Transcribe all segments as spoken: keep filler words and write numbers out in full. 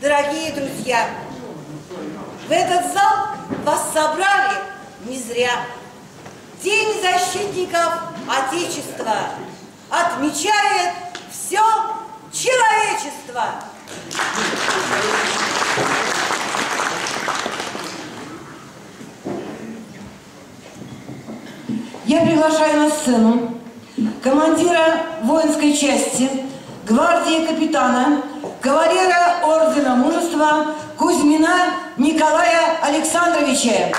дорогие друзья, в этот зал вас собрали не зря. День защитников Отечества отмечает все человечество. Я приглашаю на сцену командира воинской части, гвардии капитана, кавалера ордена мужества Кузьмина Николая Александровича.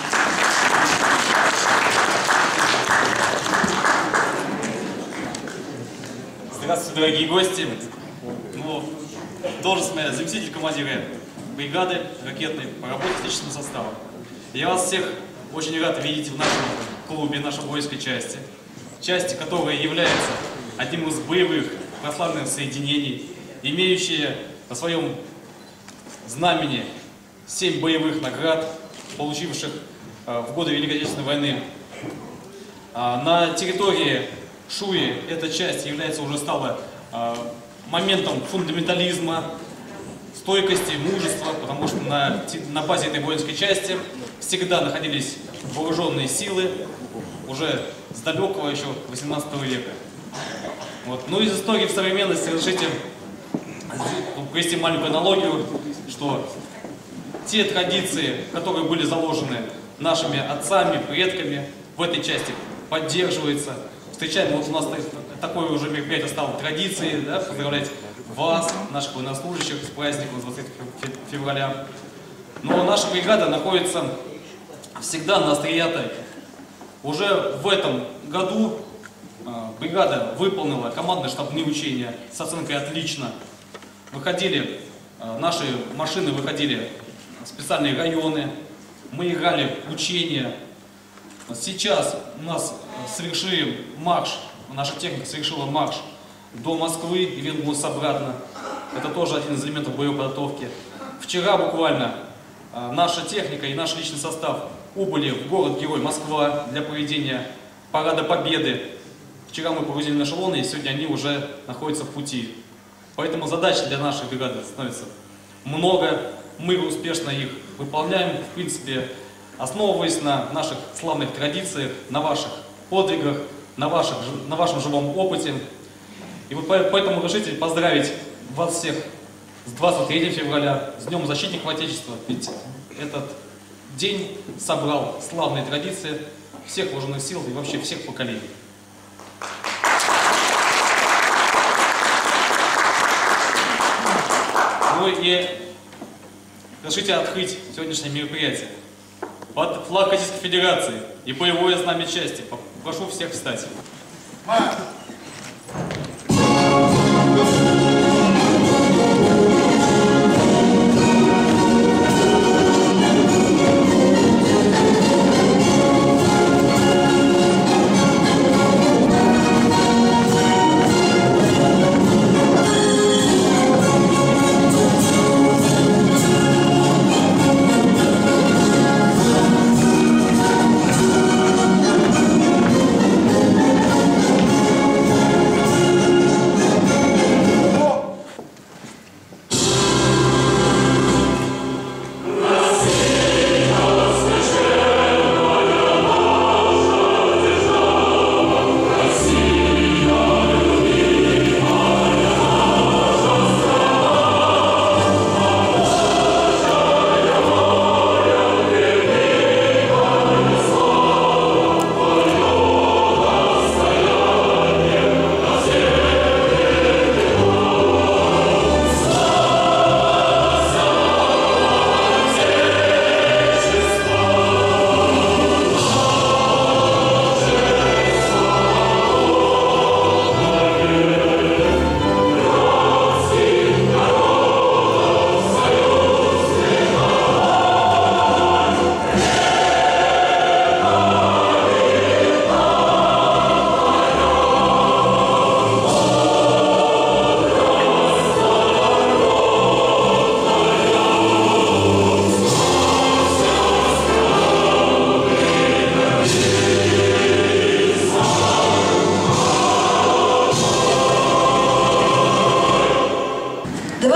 Здравствуйте, дорогие гости. Ну, должность моя заместитель командира бригады ракетной по работе с личным составом. Я вас всех очень рад видеть в нашем клубе, нашей воинской части. Части, которая является одним из боевых прославленных соединений, имеющие на своем знамени семь боевых наград, получивших э, в годы Великой Отечественной войны. А, на территории Шуи эта часть является уже стала э, моментом фундаментализма, стойкости, мужества, потому что на, на базе этой воинской части всегда находились вооруженные силы, уже с далекого еще восемнадцатого века. Вот. Ну, из истории в современности разрешите привести маленькую аналогию, что те традиции, которые были заложены нашими отцами, предками, в этой части поддерживаются. Встречаем, вот у нас такое уже мероприятие стало традицией, да, поздравлять вас, наших военнослужащих, с праздником двадцатого февраля. Но наша бригада находится всегда на острие атаки. Уже в этом году э, бригада выполнила командные штабные учения с оценкой «отлично». Выходили, э, наши машины выходили в специальные районы, мы играли учения. Сейчас у нас совершили марш, наша техника совершила марш до Москвы и вернулась обратно. Это тоже один из элементов боевой подготовки. Вчера буквально э, наша техника и наш личный состав убыли в город-герой Москва для проведения Парада Победы. Вчера мы погрузили на эшелоны, и сегодня они уже находятся в пути. Поэтому задач для нашей бригады становится много. Мы успешно их выполняем, в принципе, основываясь на наших славных традициях, на ваших подвигах, на, ваших, на вашем живом опыте. И поэтому разрешите поздравить вас всех с двадцать третьим февраля, с Днем Защитников Отечества. Ведь этот день собрал славные традиции всех вооруженных сил и вообще всех поколений. Ну и разрешите открыть сегодняшнее мероприятие. Под флаг Российской Федерации и боевое знамя части прошу всех встать.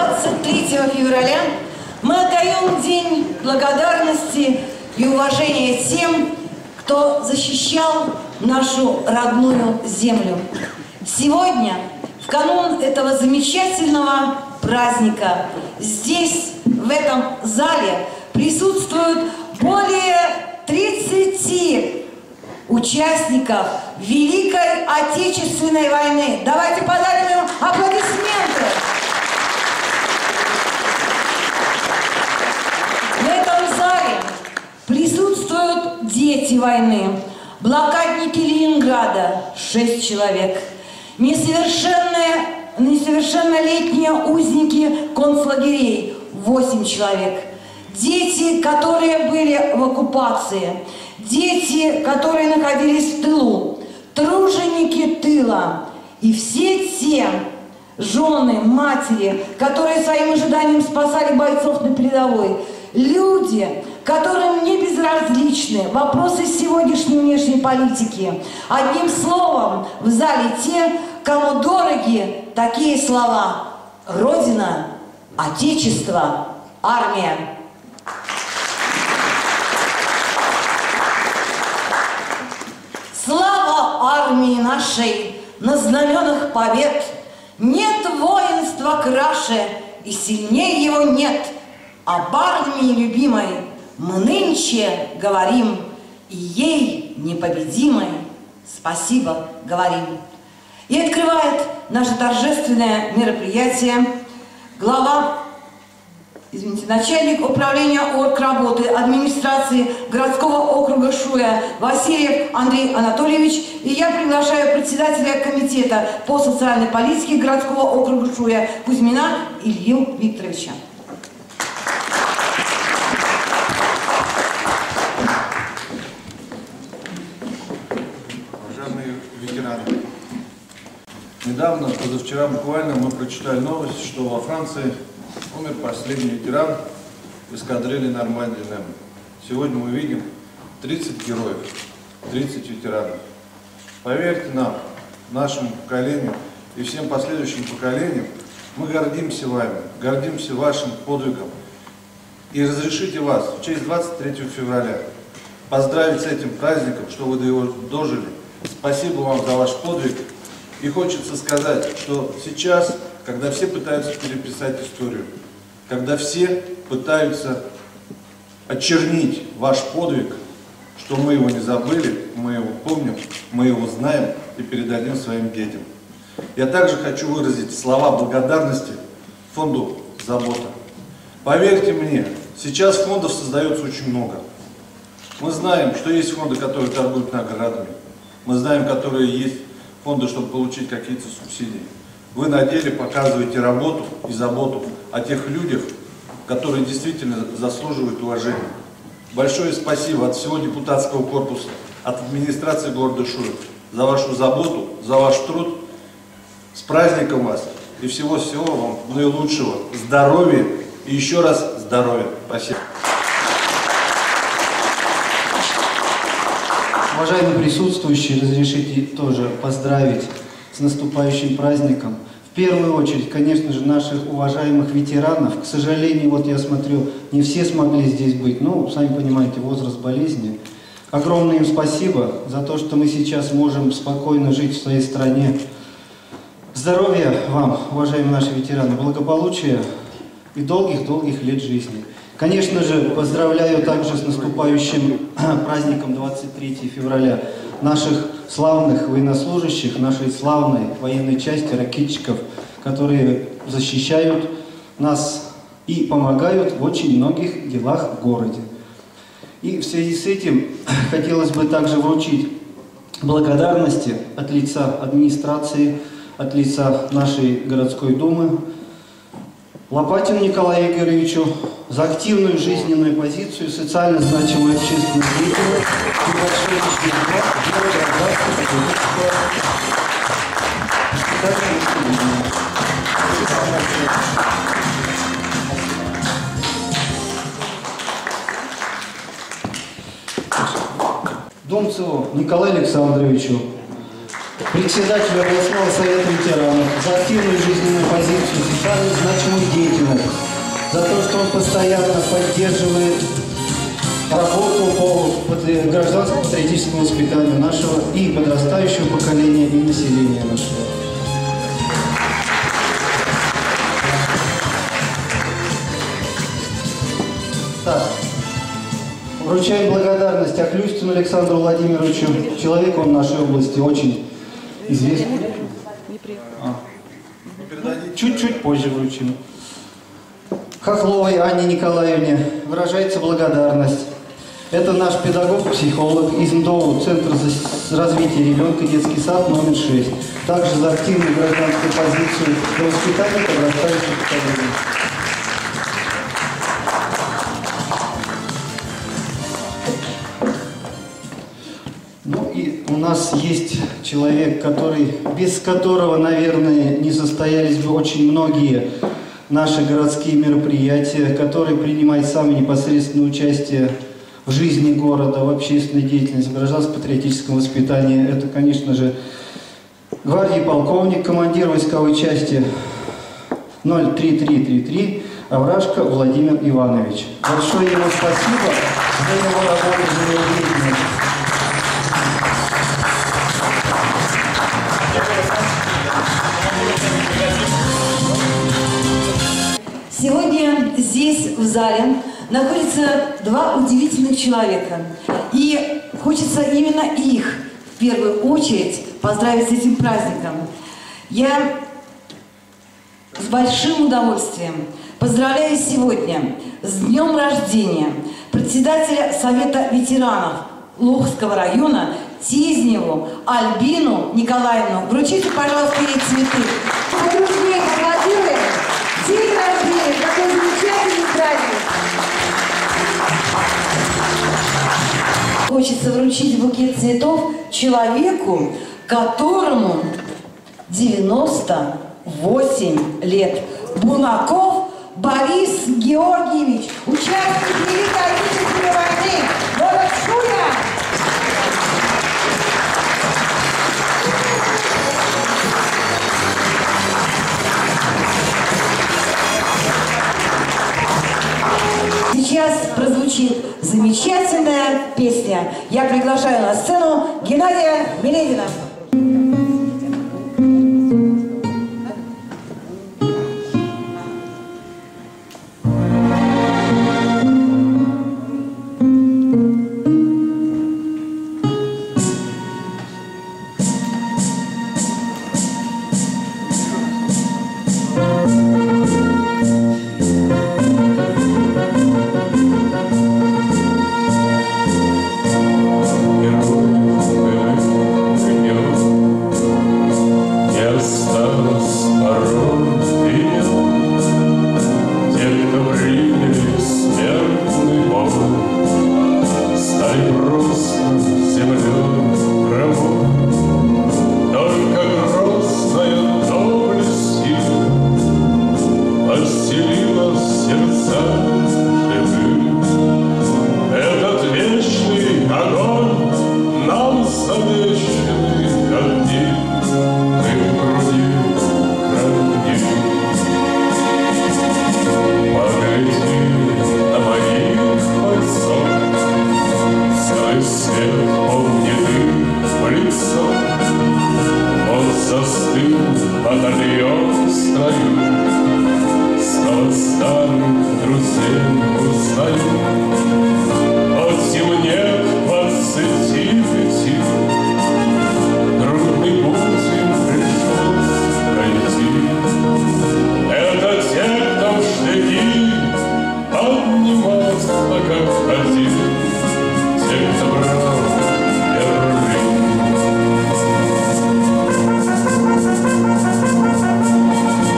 двадцать третьего февраля мы отдаем день благодарности и уважения тем, кто защищал нашу родную землю. Сегодня, в канун этого замечательного праздника, здесь, в этом зале, присутствуют более тридцати участников Великой Отечественной войны. Давайте подарим им аплодисменты. В этом зале присутствуют дети войны, блокадники Ленинграда, шесть человек, несовершенные, несовершеннолетние узники концлагерей, восемь человек, дети, которые были в оккупации, дети, которые находились в тылу, труженики тыла и все те жены, матери, которые своим ожиданием спасали бойцов на передовой, люди, которым не безразличны вопросы сегодняшней внешней политики. Одним словом, в зале те, кому дороги такие слова: Родина, Отечество, армия. Слава армии нашей на знаменах побед! Нет воинства краше, и сильнее его нет. Об армии любимой мы нынче говорим, и ей непобедимой спасибо говорим. И открывает наше торжественное мероприятие глава, извините, начальник управления оргработы администрации городского округа Шуя Васильев Андрей Анатольевич. И я приглашаю председателя комитета по социальной политике городского округа Шуя Кузьмина Илью Викторовича. Уважаемые ветераны, недавно, позавчера буквально, мы прочитали новость, что во Франции умер последний ветеран эскадрильи Нормандии-Нем. Сегодня мы видим тридцать героев, тридцать ветеранов. Поверьте нам, нашему поколению и всем последующим поколениям, мы гордимся вами, гордимся вашим подвигом. И разрешите вас в честь двадцать третьего февраля поздравить с этим праздником, что вы до его дожили. Спасибо вам за ваш подвиг. И хочется сказать, что сейчас, когда все пытаются переписать историю, когда все пытаются очернить ваш подвиг, что мы его не забыли, мы его помним, мы его знаем и передадим своим детям. Я также хочу выразить слова благодарности фонду «Забота». Поверьте мне, сейчас фондов создается очень много. Мы знаем, что есть фонды, которые торгуют наградами. Мы знаем, которые есть фонды, чтобы получить какие-то субсидии. Вы на деле показываете работу и заботу о тех людях, которые действительно заслуживают уважения. Большое спасибо от всего депутатского корпуса, от администрации города Шуя за вашу заботу, за ваш труд. С праздником вас и всего-всего вам наилучшего, здоровья и еще раз здоровья. Спасибо. Уважаемые присутствующие, разрешите тоже поздравить с наступающим праздником. В первую очередь, конечно же, наших уважаемых ветеранов. К сожалению, вот я смотрю, не все смогли здесь быть. Ну, сами понимаете, возраст болезни. Огромное им спасибо за то, что мы сейчас можем спокойно жить в своей стране. Здоровья вам, уважаемые наши ветераны, благополучия и долгих-долгих лет жизни. Конечно же, поздравляю также с наступающим праздником двадцать третьего февраля наших славных военнослужащих, нашей славной военной части, ракетчиков, которые защищают нас и помогают в очень многих делах в городе. И в связи с этим хотелось бы также вручить благодарности от лица администрации, от лица нашей городской думы Лопатину Николаю Игоревичу за активную жизненную позицию, социально значимую общественную деятельность и большой личный вклад в дело Думцеву Николаю Александровичу, председателю областного совета ветеранов, за активную жизненную позицию, социально значимую деятельность, за то, что он постоянно поддерживает работу по гражданскому патриотическому воспитанию нашего и подрастающего поколения, и населения нашего. Так. Вручаем благодарность Оклюстину Александру Владимировичу, человеку в нашей области очень известный. А. Чуть-чуть позже вручим. Хохловой Анне Николаевне выражается благодарность. Это наш педагог-психолог из МДОУ, Центр развития ребенка, детский сад номер шесть. Также за активную гражданскую позицию для воспитания подрастающих поколений. Ну и у нас есть человек, который, без которого, наверное, не состоялись бы очень многие наши городские мероприятия, который принимает самое непосредственное участие в жизни города, в общественной деятельности, в гражданско-патриотическом воспитании. Это, конечно же, гвардии полковник, командир войсковой части ноль три три три три Аврашко Владимир Иванович. Большое ему спасибо за его работу, за его деятельность. Сегодня здесь, в зале, находятся два удивительных человека. И хочется именно их, в первую очередь, поздравить с этим праздником. Я с большим удовольствием поздравляю сегодня с днем рождения председателя Совета ветеранов Лохского района Тизневу Альбину Николаевну. Вручите, пожалуйста, ей цветы. Подружнее аплодируем. День рождения, какой замечательный праздник! Хочется вручить букет цветов человеку, которому девяносто восемь лет. Бунаков Борис Георгиевич, участник Великой Отечественной войны, город Шуя. Сейчас прозвучит замечательная песня. Я приглашаю на сцену Геннадия Меледина.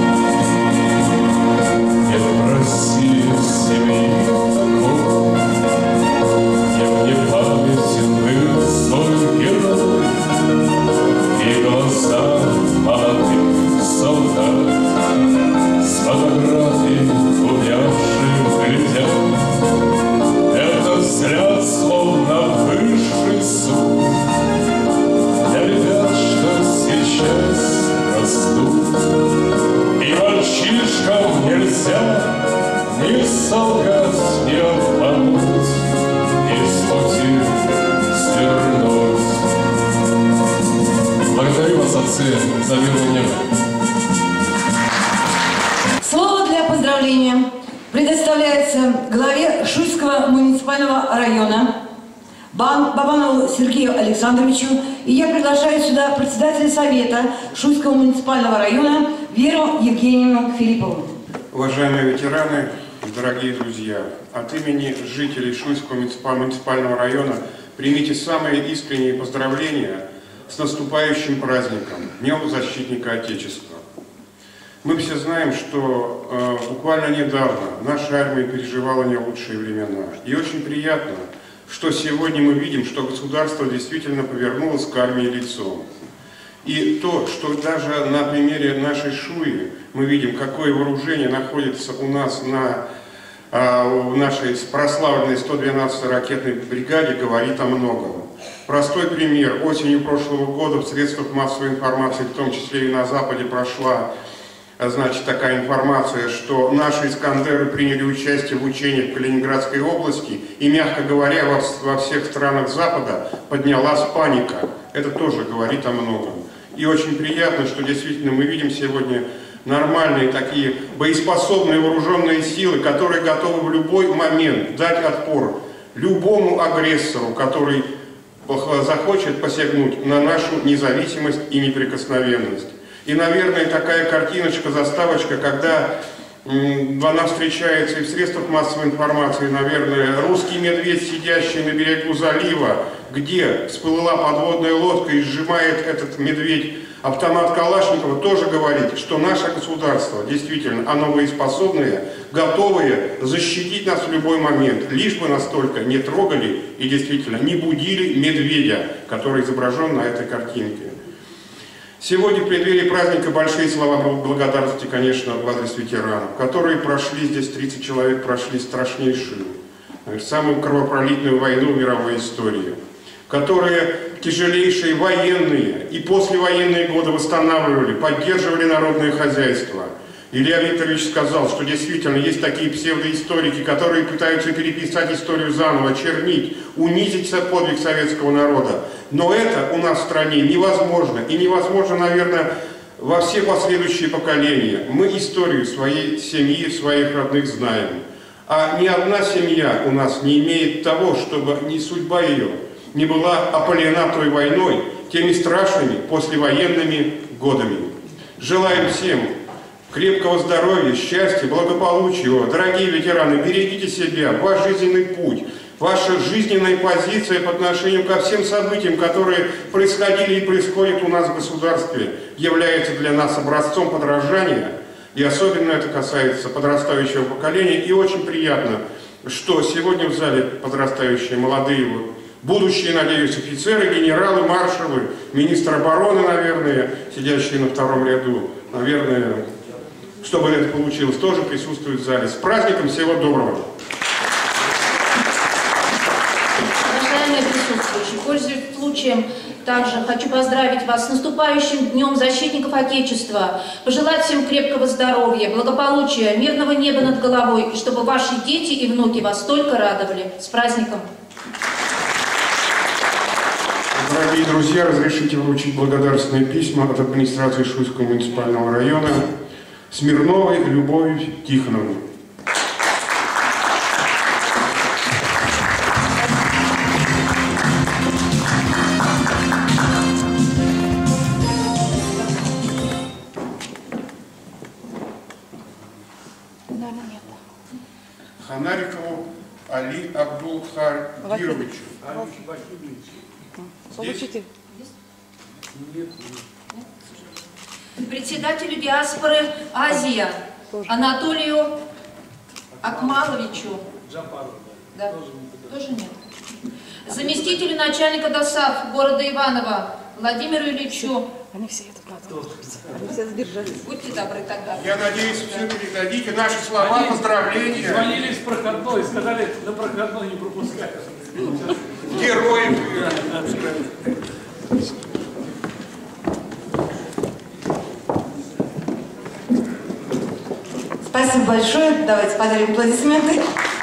Семьи такой солгать, не обмануть и с пути свернуть. Благодарю вас, отцы, за милую небо. Слово для поздравления предоставляется главе Шуйского муниципального района Бабанову Сергею Александровичу, и я приглашаю сюда председателя совета Шуйского муниципального района Веру Евгеньевну Филиппову. Уважаемые ветераны, дорогие друзья, от имени жителей Шуйского муниципального района примите самые искренние поздравления с наступающим праздником, Днем Защитника Отечества. Мы все знаем, что э, буквально недавно наша армия переживала не лучшие времена. И очень приятно, что сегодня мы видим, что государство действительно повернулось к армии лицом. И то, что даже на примере нашей Шуи мы видим, какое вооружение находится у нас на э, в нашей прославленной сто двенадцатой ракетной бригаде, говорит о многом. Простой пример. Осенью прошлого года в средствах массовой информации, в том числе и на Западе, прошла значит, такая информация, что наши «Искандеры» приняли участие в учениях в Калининградской области, и, мягко говоря, во, во всех странах Запада поднялась паника. Это тоже говорит о многом. И очень приятно, что действительно мы видим сегодня нормальные такие боеспособные вооруженные силы, которые готовы в любой момент дать отпор любому агрессору, который захочет посягнуть на нашу независимость и неприкосновенность. И, наверное, такая картиночка, заставочка, когда м, она встречается и в средствах массовой информации, наверное, русский медведь, сидящий на берегу залива, где всплыла подводная лодка и сжимает этот медведь автомат Калашникова, тоже говорит, что наше государство, действительно, оно боеспособное, готовое защитить нас в любой момент, лишь бы нас только не трогали и действительно не будили медведя, который изображен на этой картинке. Сегодня в преддверии праздника большие слова благодарности, конечно, в адрес ветеранов, которые прошли, здесь тридцать человек прошли страшнейшую, самую кровопролитную войну в мировой истории, которые тяжелейшие военные и послевоенные годы восстанавливали, поддерживали народное хозяйство. Илья Викторович сказал, что действительно есть такие псевдоисторики, которые пытаются переписать историю заново, чернить, унизить подвиг советского народа. Но это у нас в стране невозможно. И невозможно, наверное, во все последующие поколения. Мы историю своей семьи, своих родных знаем. А ни одна семья у нас не имеет того, чтобы ни судьба ее не была опалена той войной, теми страшными послевоенными годами. Желаем всем крепкого здоровья, счастья, благополучия. Дорогие ветераны, берегите себя, ваш жизненный путь, ваша жизненная позиция по отношению ко всем событиям, которые происходили и происходят у нас в государстве, является для нас образцом подражания. И особенно это касается подрастающего поколения. И очень приятно, что сегодня в зале подрастающие молодые, будущие, надеюсь, офицеры, генералы, маршалы, министр обороны, наверное, сидящие на втором ряду, наверное, чтобы это получилось, тоже присутствуют в зале. С праздником, всего доброго! Уважаемые присутствующие, пользуясь случаем, также хочу поздравить вас с наступающим Днем Защитников Отечества, пожелать всем крепкого здоровья, благополучия, мирного неба над головой, и чтобы ваши дети и внуки вас только радовали. С праздником! Дорогие друзья, разрешите вручить благодарственные письма от администрации Шуйского муниципального района Смирновой Любови Тихоновны. Ханарикову Али Абдулхадировичу. Получите. Председателю диаспоры Азия Анатолию Акмаловичу. Да. Тоже нет. Заместителю начальника ДОСАФ города Иваново Владимиру Ильичу. Они все едут надо. Они все задержались. Будьте добры тогда. Я надеюсь, все передадите наши слова, Они поздравления. Звонили с проходной, сказали, на проходной не пропускать. Герои. Спасибо большое. Давайте подарим аплодисменты.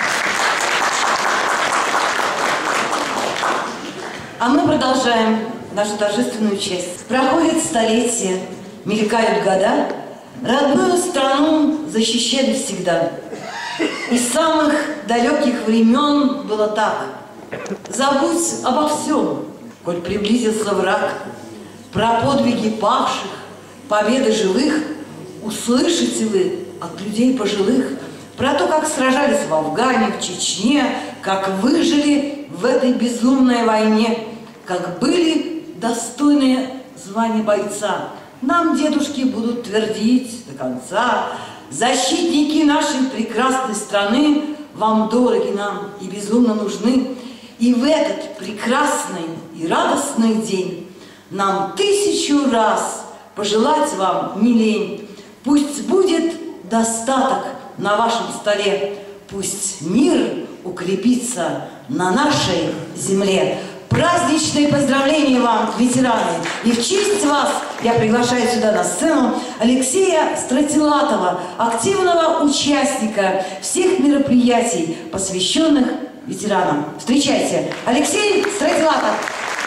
А мы продолжаем нашу торжественную часть. Проходит столетия, мелькают года, родную страну защищали всегда. И с самых далеких времен было так. Забудь обо всем, коль приблизился враг. Про подвиги павших, победы живых услышите вы от людей пожилых. Про то, как сражались в Афгане, в Чечне, как выжили в этой безумной войне, как были достойные звания бойца. Нам дедушки будут твердить до конца: защитники нашей прекрасной страны вам дороги нам и безумно нужны. И в этот прекрасный и радостный день нам тысячу раз пожелать вам не лень. Пусть будет достаток на вашем столе, пусть мир укрепится на нашей земле. Праздничные поздравления вам, ветераны! И в честь вас я приглашаю сюда на сцену Алексея Стратилатова, активного участника всех мероприятий, посвященных ветеранам. Встречайте, Алексей Стратилатов!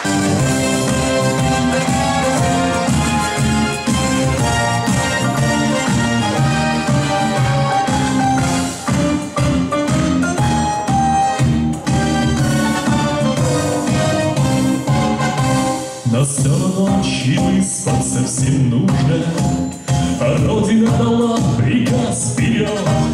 Настала ночь, и выспаться всем нужно, а Родина дала приказ вперед.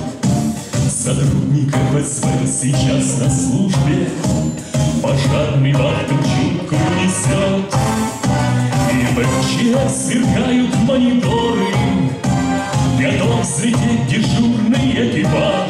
Сотрудников СВ сейчас на службе, пожарный вахту чутку несет. И в МЧС сверкают мониторы, готов взлететь дежурный экипаж.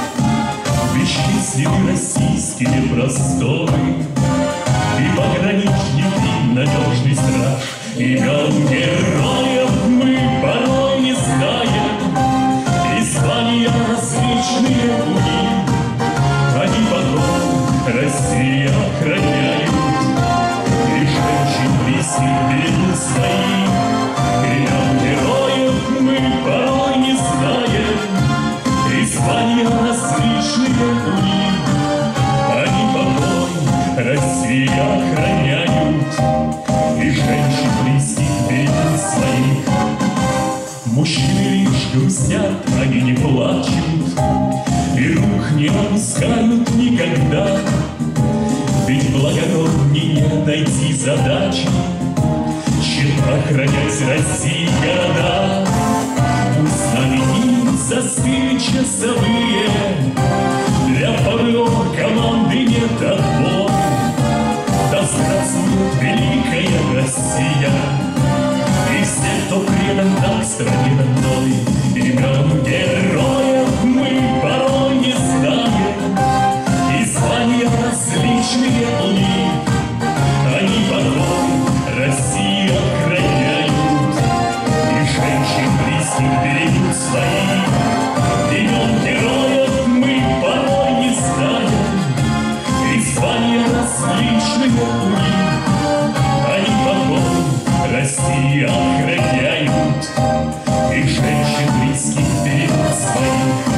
Бесчисленны российские просторы, и пограничники, надежный страж. Имен героев мы порой не знаем, и звания различные у них. Они потом Россию охраняют, и женщин близких берегут своих. Имен героев мы порой не знаем, и звания различные у них. Они покой Россию охраняют, и женщин близких берегут своих. Мужчины лишь грустят, они не плачут, и рук не опускают никогда. Ведь благороднее найти задачу, чем охранять России города. Пусть нами застыли часовые, для ПВО команды нет отбора. Да здравствует великая Россия, и все, кто предан нам стране родной. Имен героев мы порой не знаем, и звания различные у них. Они покой Россию охраняют, и женщин близких берегут своих. Имен героев мы порой не знаем, и звания различные у них. Они покой России охраняют, и женщин близких берегут своих.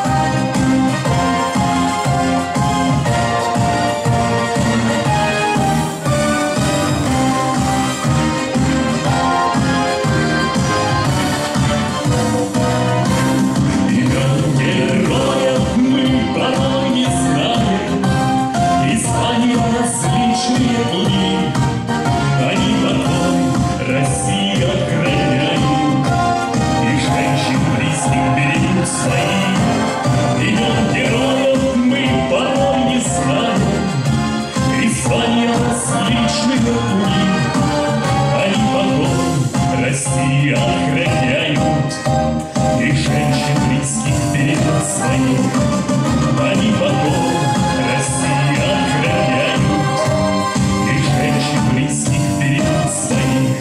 Имен героев мы порой не знаем, и звания различные у них. Они покой России охраняют, и женщин близких берегут своих. Имен героев мы порой не знаем, и звания различные у них. Они покой России охраняют, и женщин близких берегут своих. Они покой России охраняют, и женщин близких берегут своих.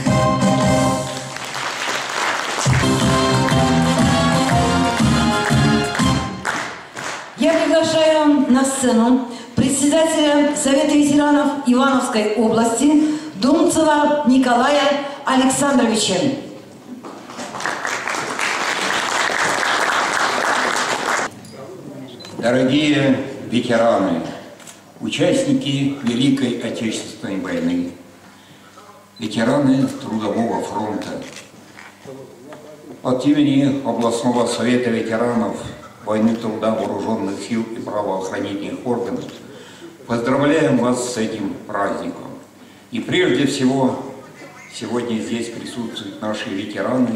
Я приглашаю на сцену председателя Совета ветеранов Ивановской области Думцева Николая Александровича. Дорогие ветераны, участники Великой Отечественной войны, ветераны Трудового фронта, от имени областного совета ветеранов войны труда вооруженных сил и правоохранительных органов поздравляем вас с этим праздником. И прежде всего, сегодня здесь присутствуют наши ветераны,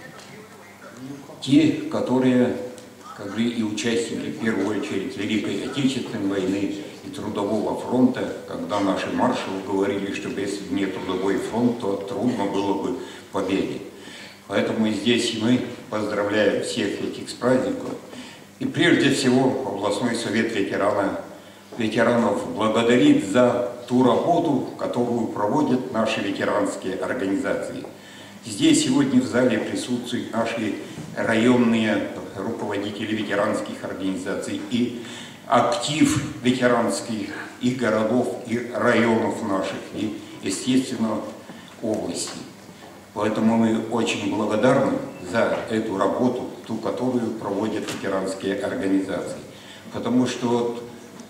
те, которые, как бы и участники, в первую очередь, Великой Отечественной войны и Трудового фронта, когда наши маршалы говорили, что без не Трудовой фронт, то трудно было бы победе. Поэтому здесь мы поздравляем всех этих с праздником. И прежде всего областной совет ветерана, ветеранов благодарит за ту работу, которую проводят наши ветеранские организации. Здесь сегодня в зале присутствуют наши районные руководители ветеранских организаций и актив ветеранских и городов, и районов наших, и, естественно, области. Поэтому мы очень благодарны за эту работу, ту, которую проводят ветеранские организации. Потому что вот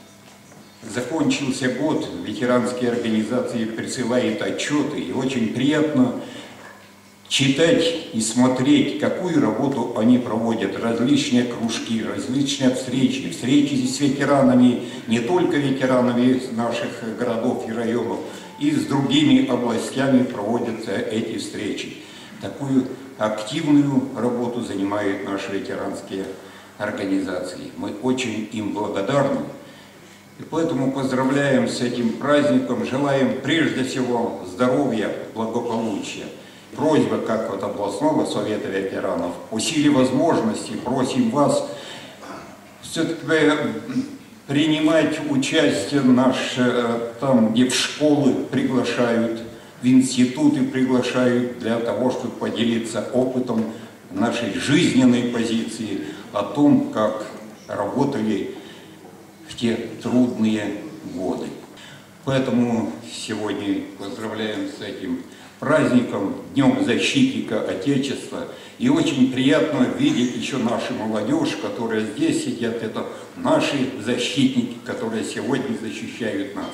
закончился год, ветеранские организации присылают отчеты, и очень приятно читать и смотреть, какую работу они проводят, различные кружки, различные встречи, встречи с ветеранами, не только ветеранами наших городов и районов, и с другими областями проводятся эти встречи. Такую активную работу занимают наши ветеранские организации. Мы очень им благодарны. И поэтому поздравляем с этим праздником, желаем прежде всего здоровья, благополучия. Просьба как от областного совета ветеранов, по силе возможностей просим вас все-таки принимать участие наши, там, где в школы приглашают, в институты приглашают для того, чтобы поделиться опытом нашей жизненной позиции, о том, как работали в те трудные годы. Поэтому сегодня поздравляем с этим праздником, Днем защитника Отечества. И очень приятно видеть еще нашу молодежь, которая здесь сидят. Это наши защитники, которые сегодня защищают нас.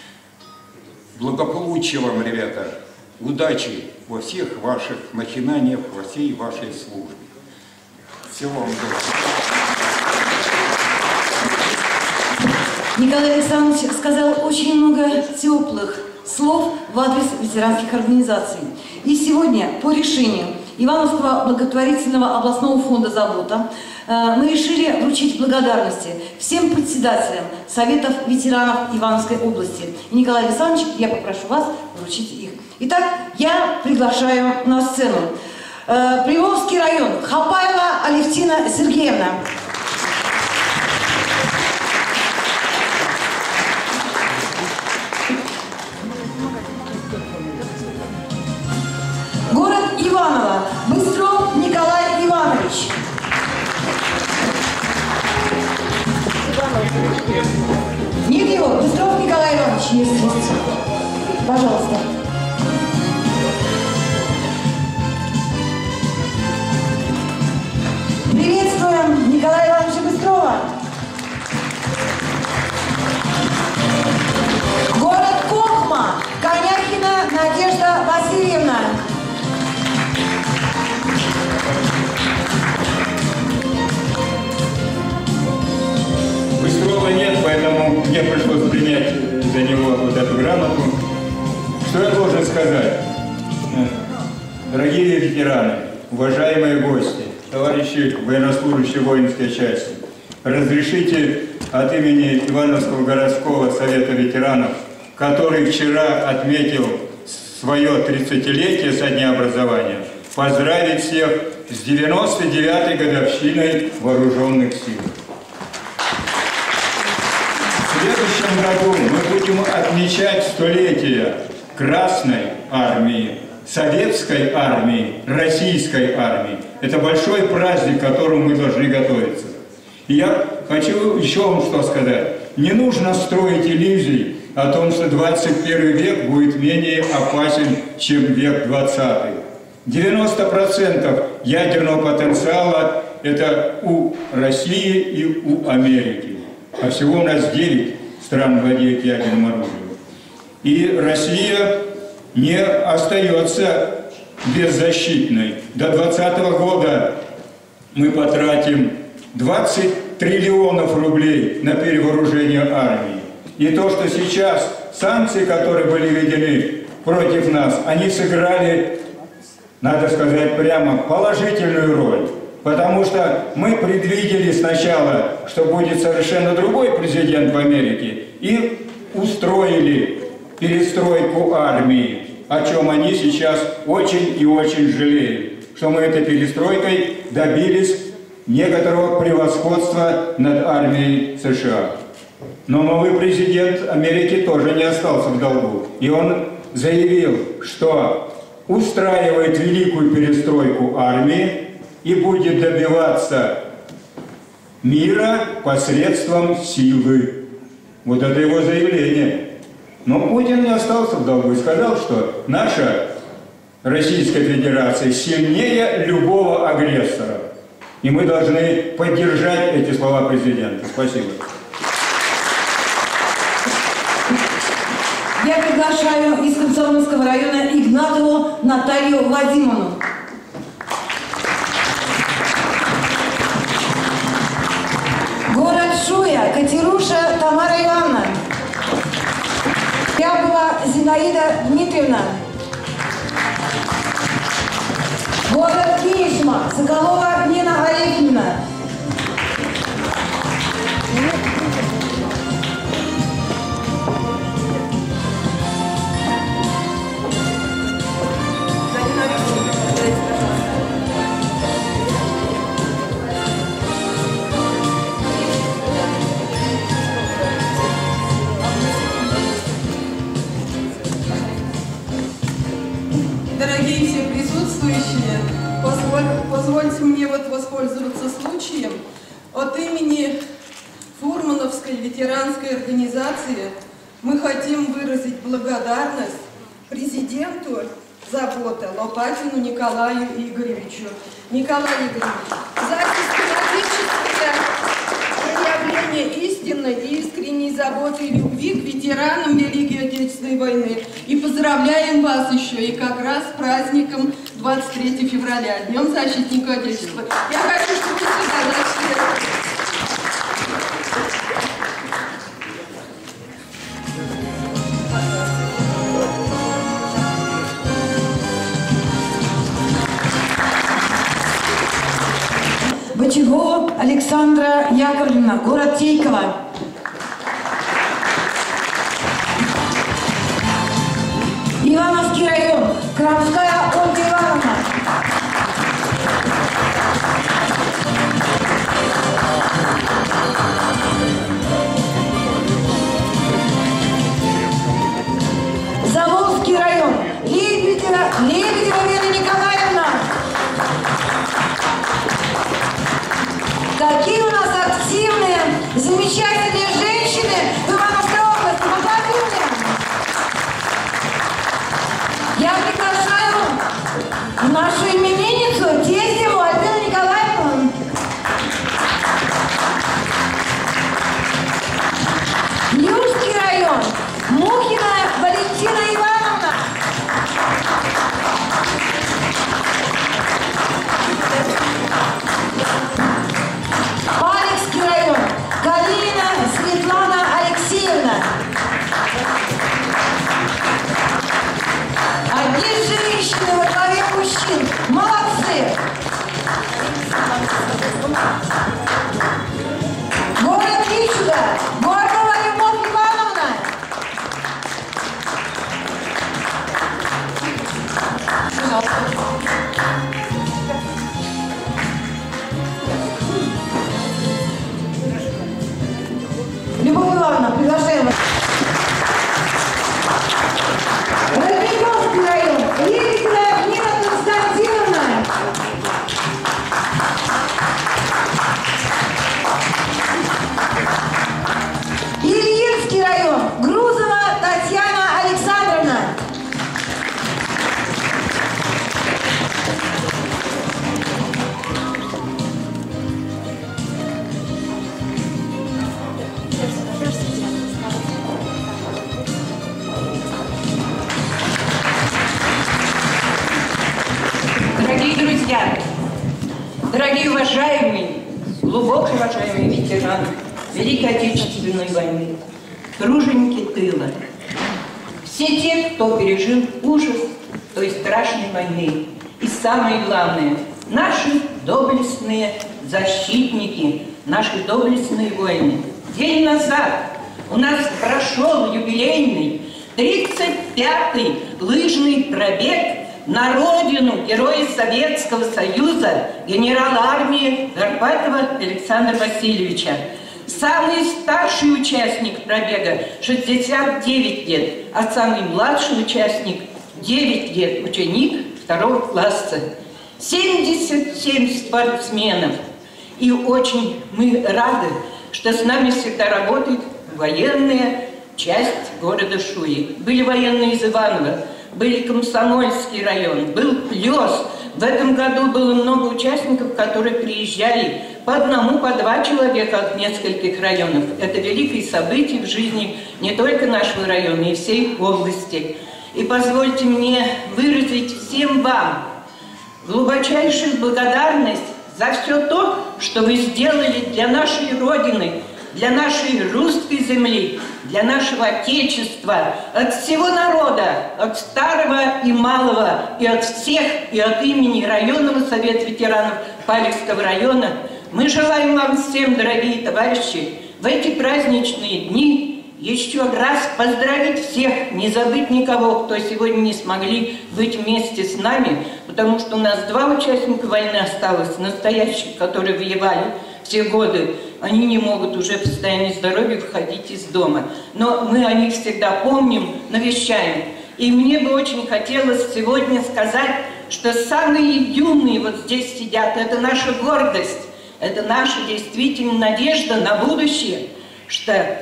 Благополучия вам, ребята, удачи во всех ваших начинаниях, во всей вашей службе. Всего вам доброго. Николай Александрович сказал очень много теплых слов в адрес ветеранских организаций. И сегодня по решению Ивановского благотворительного областного фонда «Забота» мы решили вручить благодарности всем председателям Советов ветеранов Ивановской области. И, Николай Александрович, я попрошу вас вручить их. Итак, я приглашаю на сцену Приволжский район, Хапаева Алевтина Сергеевна. Город Иваново, Быстров Николай Иванович. Нет его, Быстров Николай Иванович, есть, есть. Пожалуйста. Приветствуем Николая Ивановича Быстрова. Город Кохма, Коняхина Надежда Васильевна. Быстрова нет, поэтому мне пришлось принять за него вот эту грамоту. Что я должен сказать? Дорогие ветераны, уважаемые гости, товарищи военнослужащие воинской части, разрешите от имени Ивановского городского совета ветеранов, который вчера отметил свое тридцатилетие со дня образования, поздравить всех с девяносто девятой годовщиной вооруженных сил. В следующем году мы будем отмечать столетие Красной армии, Советской армии, Российской армии. Это большой праздник, к которому мы должны готовиться. И я хочу еще вам что сказать. Не нужно строить иллюзий о том, что двадцать первый век будет менее опасен, чем век двадцатый. девяносто процентов ядерного потенциала – это у России и у Америки. А всего у нас девять стран владеет ядерным оружием. И Россия не остается беззащитной. До двадцатого года мы потратим двадцать триллионов рублей на перевооружение армии. И то, что сейчас санкции, которые были введены против нас, они сыграли, надо сказать прямо, положительную роль. Потому что мы предвидели сначала, что будет совершенно другой президент в Америке, и устроили перестройку армии, о чем они сейчас очень и очень жалеют, что мы этой перестройкой добились некоторого превосходства над армией США. Но новый президент Америки тоже не остался в долгу. И он заявил, что устраивает великую перестройку армии и будет добиваться мира посредством силы. Вот это его заявление. Но Путин не остался в долгу и сказал, что наша Российская Федерация сильнее любого агрессора. И мы должны поддержать эти слова президента. Спасибо. Я приглашаю из Комсомольского района Игнатову Наталью Владимировну. Город Шуя, Катеруша Тамара Ивановна. Рябова Зинаида Дмитриевна. Город Кинешма, Соколова Нина Олеговна. Дорогие все присутствующие, позволь, позвольте мне вот воспользоваться случаем. От имени Фурмановской ветеранской организации мы хотим выразить благодарность президенту Забота Лопатину Николаю Игоревичу. Николай Игоревич, за систематическое проявление истинной и искренней заботы и любви к ветеранам Великой Отечественной войны. И поздравляем вас еще и как раз с праздником двадцать третьего февраля, Днем Защитника Отечества. Я хочу, чтобы вы всегда зашли. Бочагова Александра Яковлевна, город Тейково. Ивановский район, Крамская Ольга Ивановна. Заволжский район, Лебедева, Лебедева Вера Николаевна. Какие у нас активные, замечательные женщины в Ивановской области. Поздравляем! Я приглашаю нашу именинницу Тездеву Альбину Николаевну. Южский район, Мухина Валентина Ивановна. Палевский район, Калинина Светлана Алексеевна. Одни женщины во главе мужчин. Молодцы! Город Вичуга, Гордова Любовь Ивановна. Любовь Ивановна, приглашаем вас. Родниковский район, Лебедева Нина Константиновна. Ильинский район, Грузова Татьяна Александровна. Дорогие уважаемые, глубоко уважаемые ветераны Великой Отечественной войны, труженики тыла, все те, кто пережил ужас той страшной войны. И самое главное, наши доблестные защитники, наши доблестные воины. День назад у нас прошел юбилейный тридцать пятый лыжный пробег на родину героя Советского Союза, генерала армии Горбатова Александра Васильевича. Самый старший участник пробега – шестьдесят девять лет, а самый младший участник – девять лет, ученик второго класса. семьдесят семь спортсменов. И очень мы рады, что с нами всегда работает военная часть города Шуи. Были военные из Иваново, были Комсомольский район, был Плёс. В этом году было много участников, которые приезжали по одному, по два человека от нескольких районов. Это великое событие в жизни не только нашего района, и всей области. И позвольте мне выразить всем вам глубочайшую благодарность за все то, что вы сделали для нашей Родины, для нашей русской земли, для нашего Отечества, от всего народа, от старого и малого, и от всех, и от имени районного совета ветеранов Павелецкого района. Мы желаем вам всем, дорогие товарищи, в эти праздничные дни еще раз поздравить всех, не забыть никого, кто сегодня не смогли быть вместе с нами, потому что у нас два участника войны осталось, настоящих, которые воевали все годы. Они не могут уже в состоянии здоровья выходить из дома. Но мы о них всегда помним, навещаем. И мне бы очень хотелось сегодня сказать, что самые юные вот здесь сидят, это наша гордость, это наша действительно надежда на будущее, что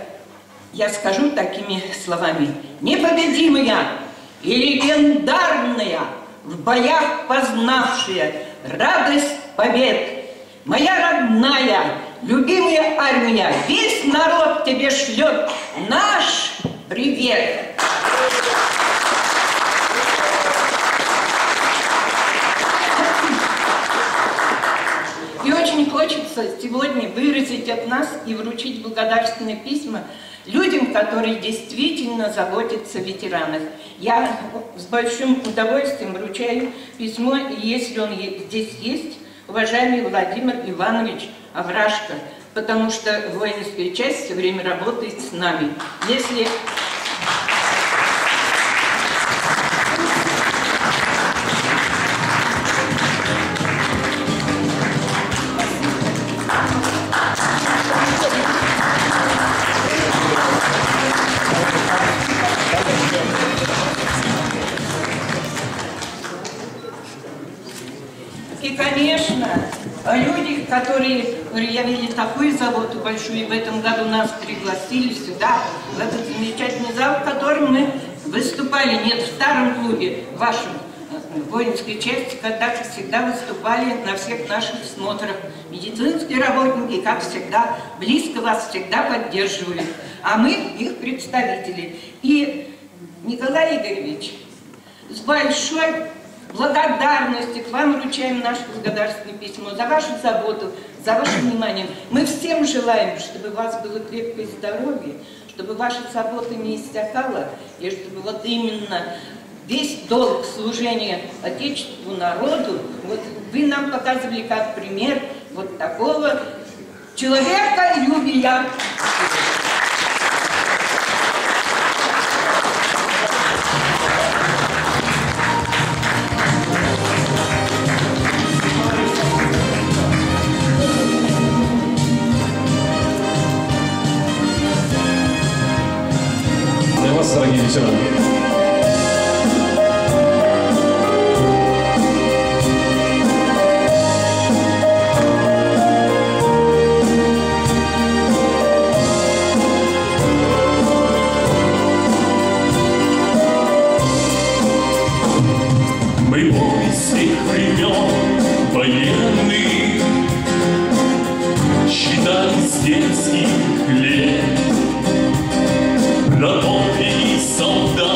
я скажу такими словами: непобедимая и легендарная, в боях познавшая радость побед, моя родная, любимая армия, весь народ тебе шлет наш привет. И очень хочется сегодня выразить от нас и вручить благодарственные письма людям, которые действительно заботятся о ветеранах. Я с большим удовольствием вручаю письмо, и если он здесь есть, уважаемый Владимир Иванович Аврашко, потому что воинская часть все время работает с нами. Если... И, конечно, люди, которые проявили такую заботу большую, и в этом году нас пригласили сюда, в этот замечательный зал, в котором мы выступали, нет, в старом клубе, в вашем воинской части, когда всегда выступали на всех наших смотрах. Медицинские работники, как всегда, близко вас всегда поддерживали, а мы их представители. И, Николай Игоревич, с большой благодарностью к вам вручаем наше благодарственное письмо за вашу заботу, за ваше внимание. Мы всем желаем, чтобы у вас было крепкое здоровье, чтобы ваша забота не иссякала, и чтобы вот именно весь долг служения Отечеству, народу, вот вы нам показывали как пример вот такого человеколюбия. Для вас, дорогие ветераны. Мы воины всех времен военных, считали с детских лет. На топе солдат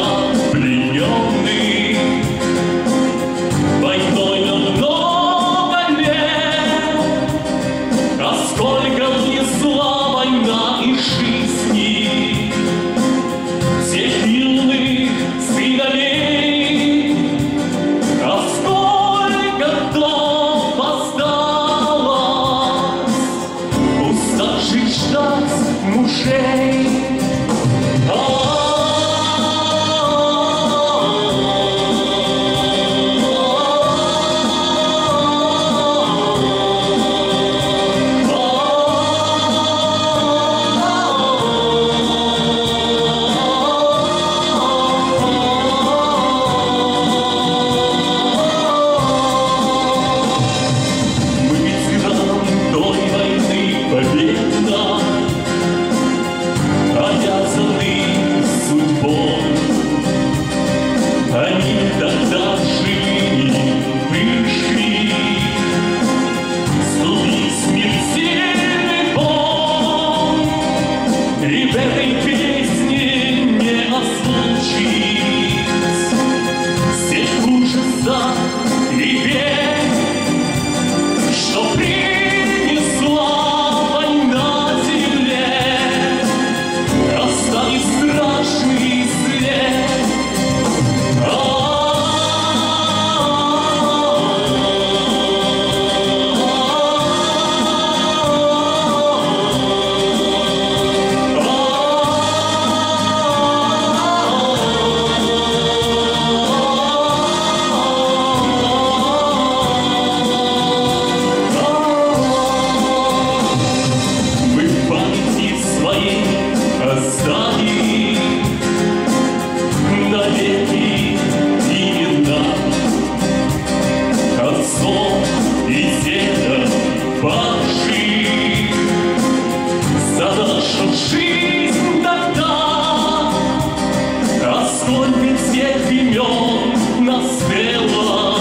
павших за нашу жизнь тогда. А сколько тех имен наспело,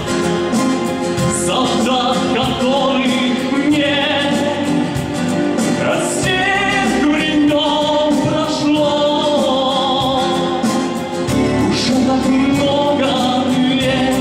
солдат, которых нет, а с тех времен прошло уже так много лет.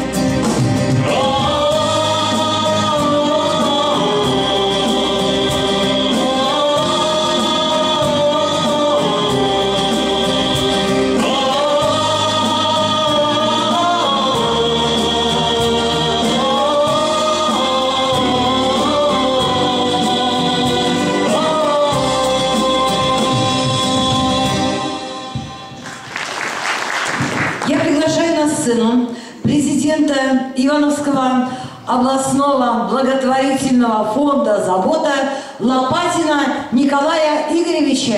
Я приглашаю на сцену президента Ивановского областного благотворительного фонда «Забота» Лопатина Николая Игоревича.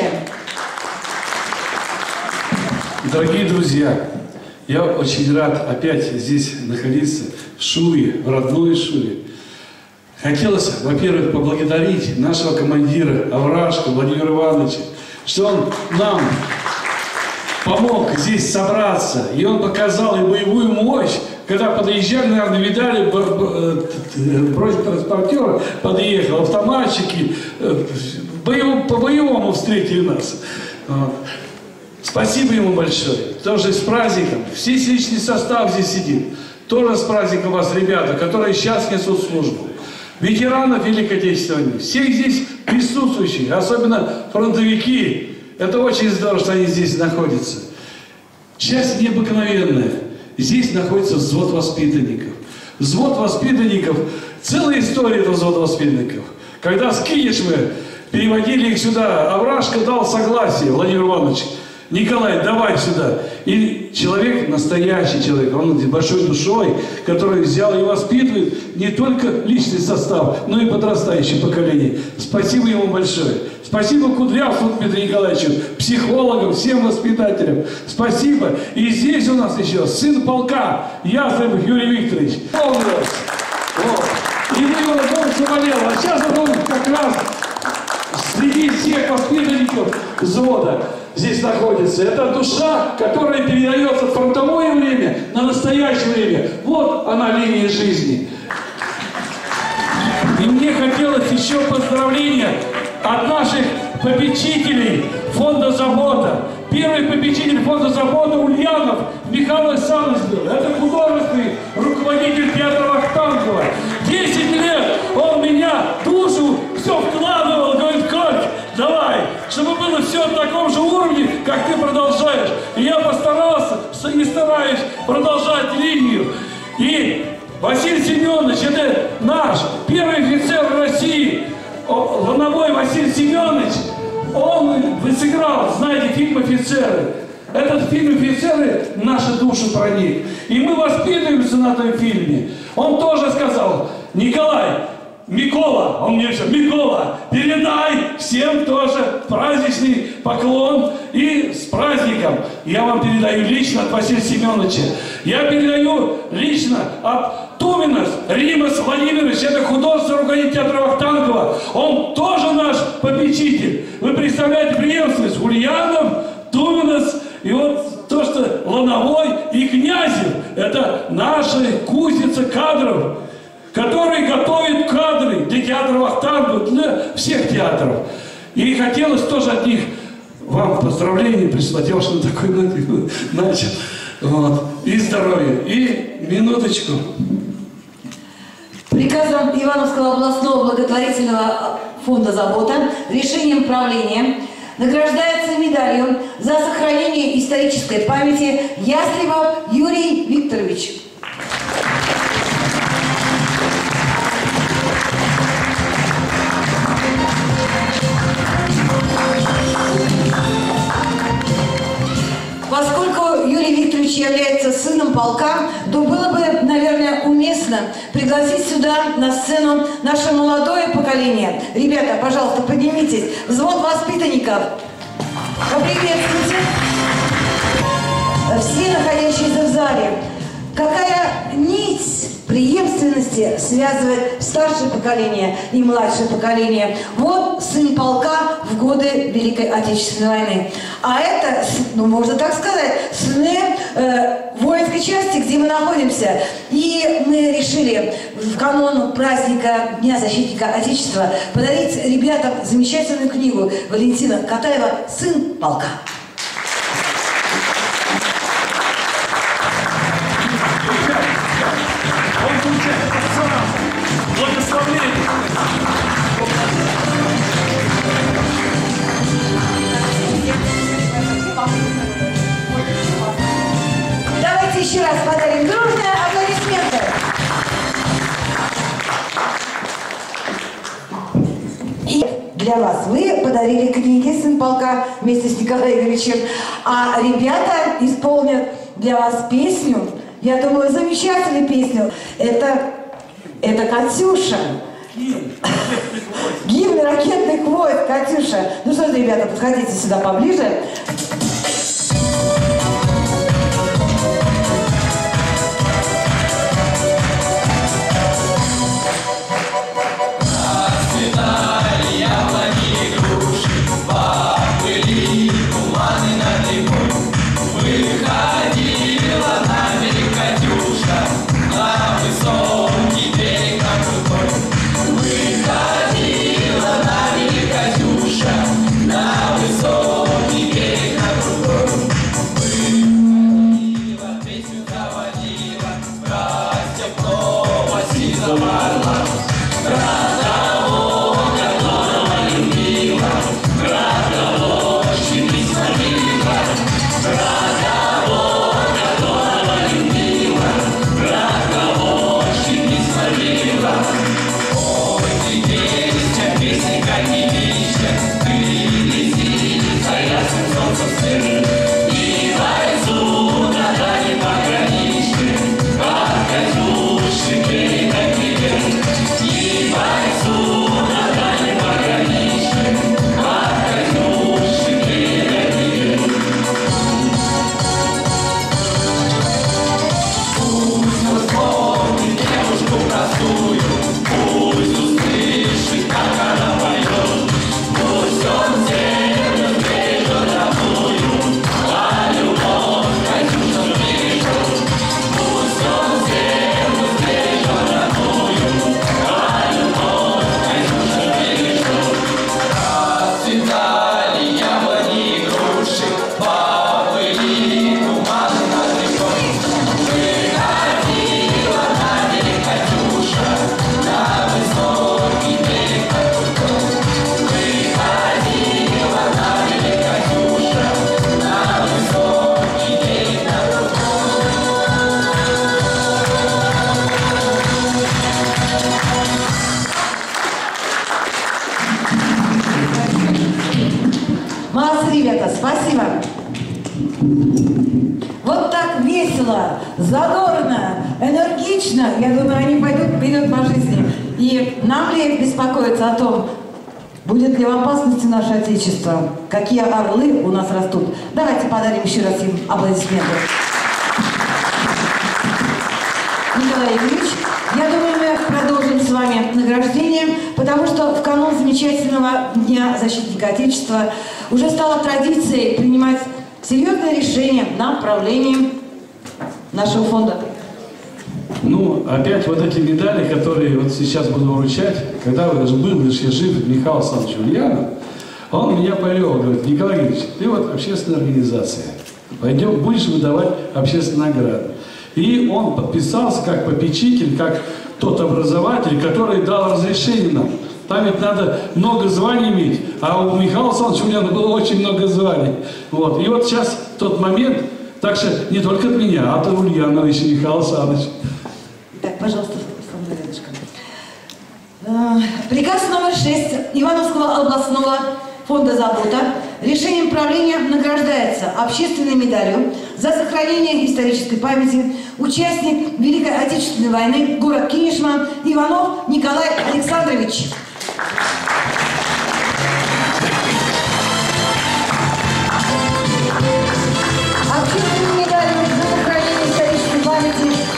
Дорогие друзья, я очень рад опять здесь находиться, в Шуе, в родной Шуе. Хотелось, во-первых, поблагодарить нашего командира Аврашко Владимира Ивановича, что он нам помог здесь собраться, и он показал и боевую мощь. Когда подъезжали, наверное, видали, бронетранспортер подъехал, автоматчики по-боевому встретили нас. Спасибо ему большое. Тоже с праздником. Весь личный состав здесь сидит. Тоже с праздником вас, ребята, которые сейчас несут службу. Ветеранов Великой Отечественной войны, всех здесь присутствующих, особенно фронтовики. Это очень здорово, что они здесь находятся. Часть необыкновенная. Здесь находится взвод воспитанников. Взвод воспитанников, целая история этого взвода воспитанников. Когда с Кинешмы переводили их сюда, Аврашко дал согласие, Владимир Иванович, Николай, давай сюда. И человек, настоящий человек, он с большой душой, который взял и воспитывает не только личный состав, но и подрастающее поколение. Спасибо ему большое. Спасибо Кудрявцеву Дмитрию Николаевичу, психологам, всем воспитателям. Спасибо. И здесь у нас еще сын полка Ястребов Юрий Викторович. Вот. И мы его больше болел. А сейчас он как раз среди всех воспитанников взвода здесь находится. Это душа, которая передается в фронтовое время на настоящее время. Вот она, линия жизни. И мне хотелось еще поздравления от наших попечителей фонда «Забота». Первый попечитель фонда «Забота» Ульянов Михаил Александрович был. Это художественный руководитель театра Вахтангова. Десять лет он меня, душу, все вкладывал. Говорит, Коль, давай, чтобы было все на таком же уровне, как ты продолжаешь. И я постарался и стараюсь продолжать линию. И Василий Семенович, это наш первый офицер России, Лановой Василий Семенович, он сыграл, знаете, фильм «Офицеры». Этот фильм «Офицеры» в нашу душу проник. И мы воспитываемся на этом фильме. Он тоже сказал, Николай, Микола, он мне все, Микола, передай всем тоже праздничный поклон и с праздником. Я вам передаю лично от Василия Семеновича. Я передаю лично от Туминас Римас Владимирович, это художественный руководитель театра Вахтангова. Он тоже наш попечитель. Вы представляете преемственность Ульянов, Туминас и вот то, что Лановой и Князев. Это наша кузница кадров, которые готовят кадры для театра Вахтангова, для всех театров. И хотелось тоже от них вам поздравления прислать. Я уж на такой начал. Вот. И здоровья. И минуточку. Приказом Ивановского областного благотворительного фонда «Забота» решением правления награждается медалью за сохранение исторической памяти Ястребов Юрий Викторович. Поскольку Юрий Викторович является сыном полка, то было бы, наверное, уместно пригласить сюда на сцену наше молодое поколение. Ребята, пожалуйста, поднимитесь. Взвод воспитанников. Поприветствуйте. Все находящиеся в зале. Какая нить преемственности связывает старшее поколение и младшее поколение? Вот сын полка в годы Великой Отечественной войны. А это, ну, можно так сказать, сыны э, воинской части, где мы находимся. И мы решили в канун праздника Дня защитника Отечества подарить ребятам замечательную книгу Валентина Катаева «Сын полка». Давайте еще раз подарим дружные аплодисменты. И для вас вы подарили книги «Сын полка» вместе с Николаем Игоревичем, а ребята исполнят для вас песню, я думаю, замечательную песню. Это, это Катюша. Гимн ракетных войск, Катюша. Ну что ж, ребята, подходите сюда поближе. Спасибо. Вот так весело, задорно, энергично, я думаю, они пойдут вперед по жизни. И нам ли беспокоиться о том, будет ли в опасности наше Отечество, какие орлы у нас растут. Давайте подарим еще раз им аплодисменты. Николай Игоревич, я думаю, мы продолжим с вами награждение, потому что в канун замечательного Дня защитника Отечества уже стало традицией принимать серьезные решения на направлении нашего фонда. Ну, опять вот эти медали, которые вот сейчас буду вручать, когда был еще жив Михаил Александрович Ульянов, он меня повел, говорит: Николай Игоревич, ты вот общественная организация, пойдем, будешь выдавать общественные награды. И он подписался как попечитель, как тот образователь, который дал разрешение нам. Там ведь надо много званий иметь, а у Михаила Александровича Ульянова было очень много званий. Вот. И вот сейчас тот момент, так что не только от меня, а от Ульянова еще Михаила Александровича. Так, пожалуйста, рядышком. Приказ номер шесть Ивановского областного фонда «Забота» решением правления награждается общественной медалью за сохранение исторической памяти участник Великой Отечественной войны, город Кинешма, Иванов Николай Александрович. Общественной медалью за сохранение исторической памяти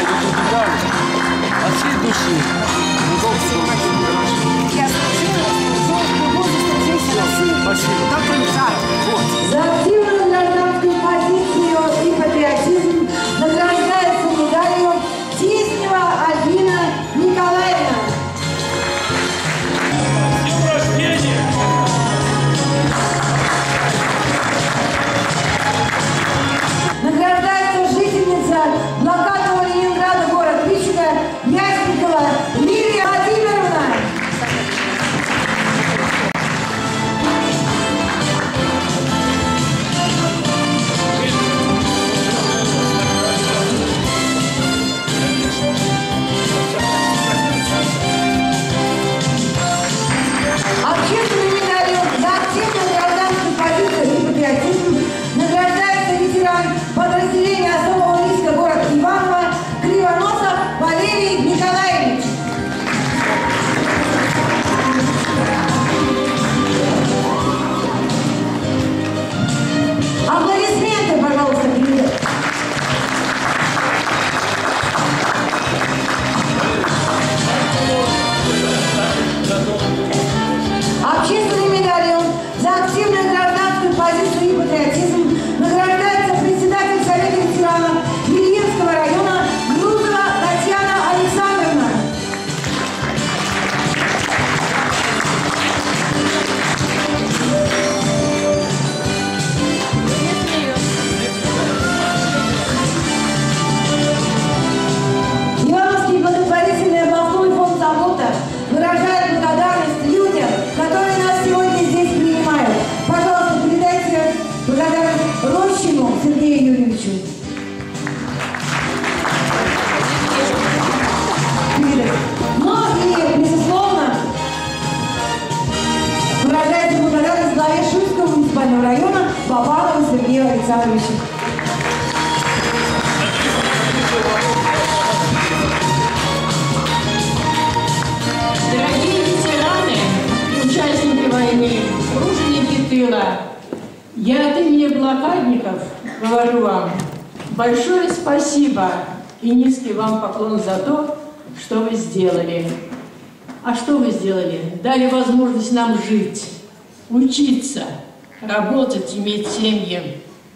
эту медаль от всей души. Я служила, Спасибо. За активную гражданскую позицию и патриотизм награждается медалью Тиснева Альбина Николаевна. С днем рождения! Награждается жительница блокадного Ленинграда, город Вичуга, Ясникова Лилия Владимировна. Общественной медалью за активную гражданскую позицию и патриотизм награждается ветеран подразделения особого риска город Иваново Кривоносов Валерий Николаевич. Аплодисменты, пожалуйста, привет. Общественной медалью за активную гражданскую позицию и патриотизм награждается председатель Совета ветеранов Ильинского района Грузова Татьяна Александровна. Ивановский благотворительный областной фонд забота выражает благодарность людям, которые нас сегодня здесь принимают. Пожалуйста, передайте благодарность Рощину Сергею Юрьевичу. Ну и, безусловно, выражается благодарность главе Шуйского муниципального района Бабанову Сергею Александровичу. Дорогие ветераны, участники войны, труженики тыла, я от имени блокадников говорю вам большое спасибо и низкий вам поклон за то, что вы сделали. А что вы сделали? Дали возможность нам жить, учиться, работать, иметь семьи.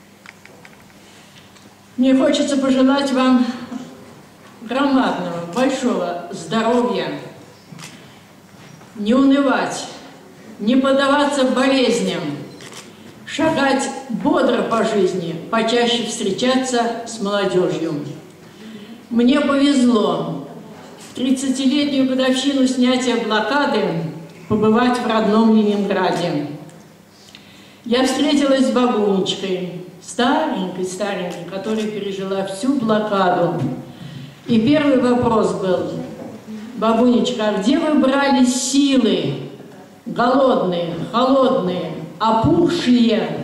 Мне хочется пожелать вам громадного, большого здоровья, не унывать, не поддаваться болезням, шагать бодро по жизни, почаще встречаться с молодежью. Мне повезло в тридцатилетнюю годовщину снятия блокады побывать в родном Ленинграде. Я встретилась с бабунечкой, старенькой-старенькой, которая пережила всю блокаду. И первый вопрос был: бабунечка, а где вы брали силы? Голодные, холодные, опухшие.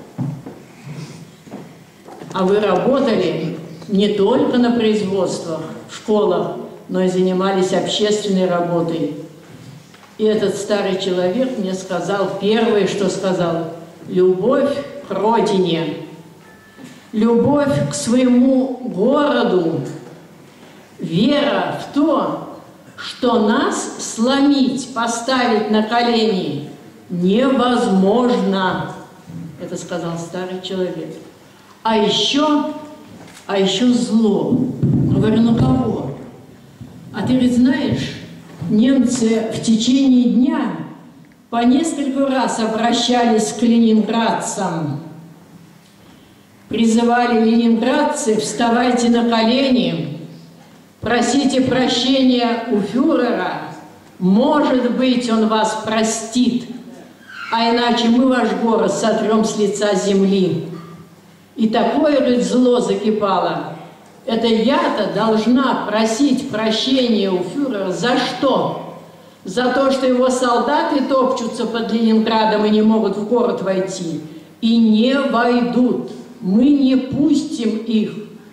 А вы работали не только на производствах, в школах, но и занимались общественной работой. И этот старый человек мне сказал, первое, что сказал: любовь к родине, любовь к своему городу, вера в то, что нас сломить, поставить на колени невозможно. Это сказал старый человек. А еще, а еще зло. Говорю, ну кого? А ты ведь знаешь, немцы в течение дня по несколько раз обращались к ленинградцам. Призывали ленинградцы: вставайте на колени, просите прощения у фюрера, может быть, он вас простит, а иначе мы ваш город сотрем с лица земли. И такое ведь зло закипало. Это я-то должна просить прощения у фюрера за что? За то, что его солдаты топчутся под Ленинградом и не могут в город войти. И не войдут. Мы не пустим их.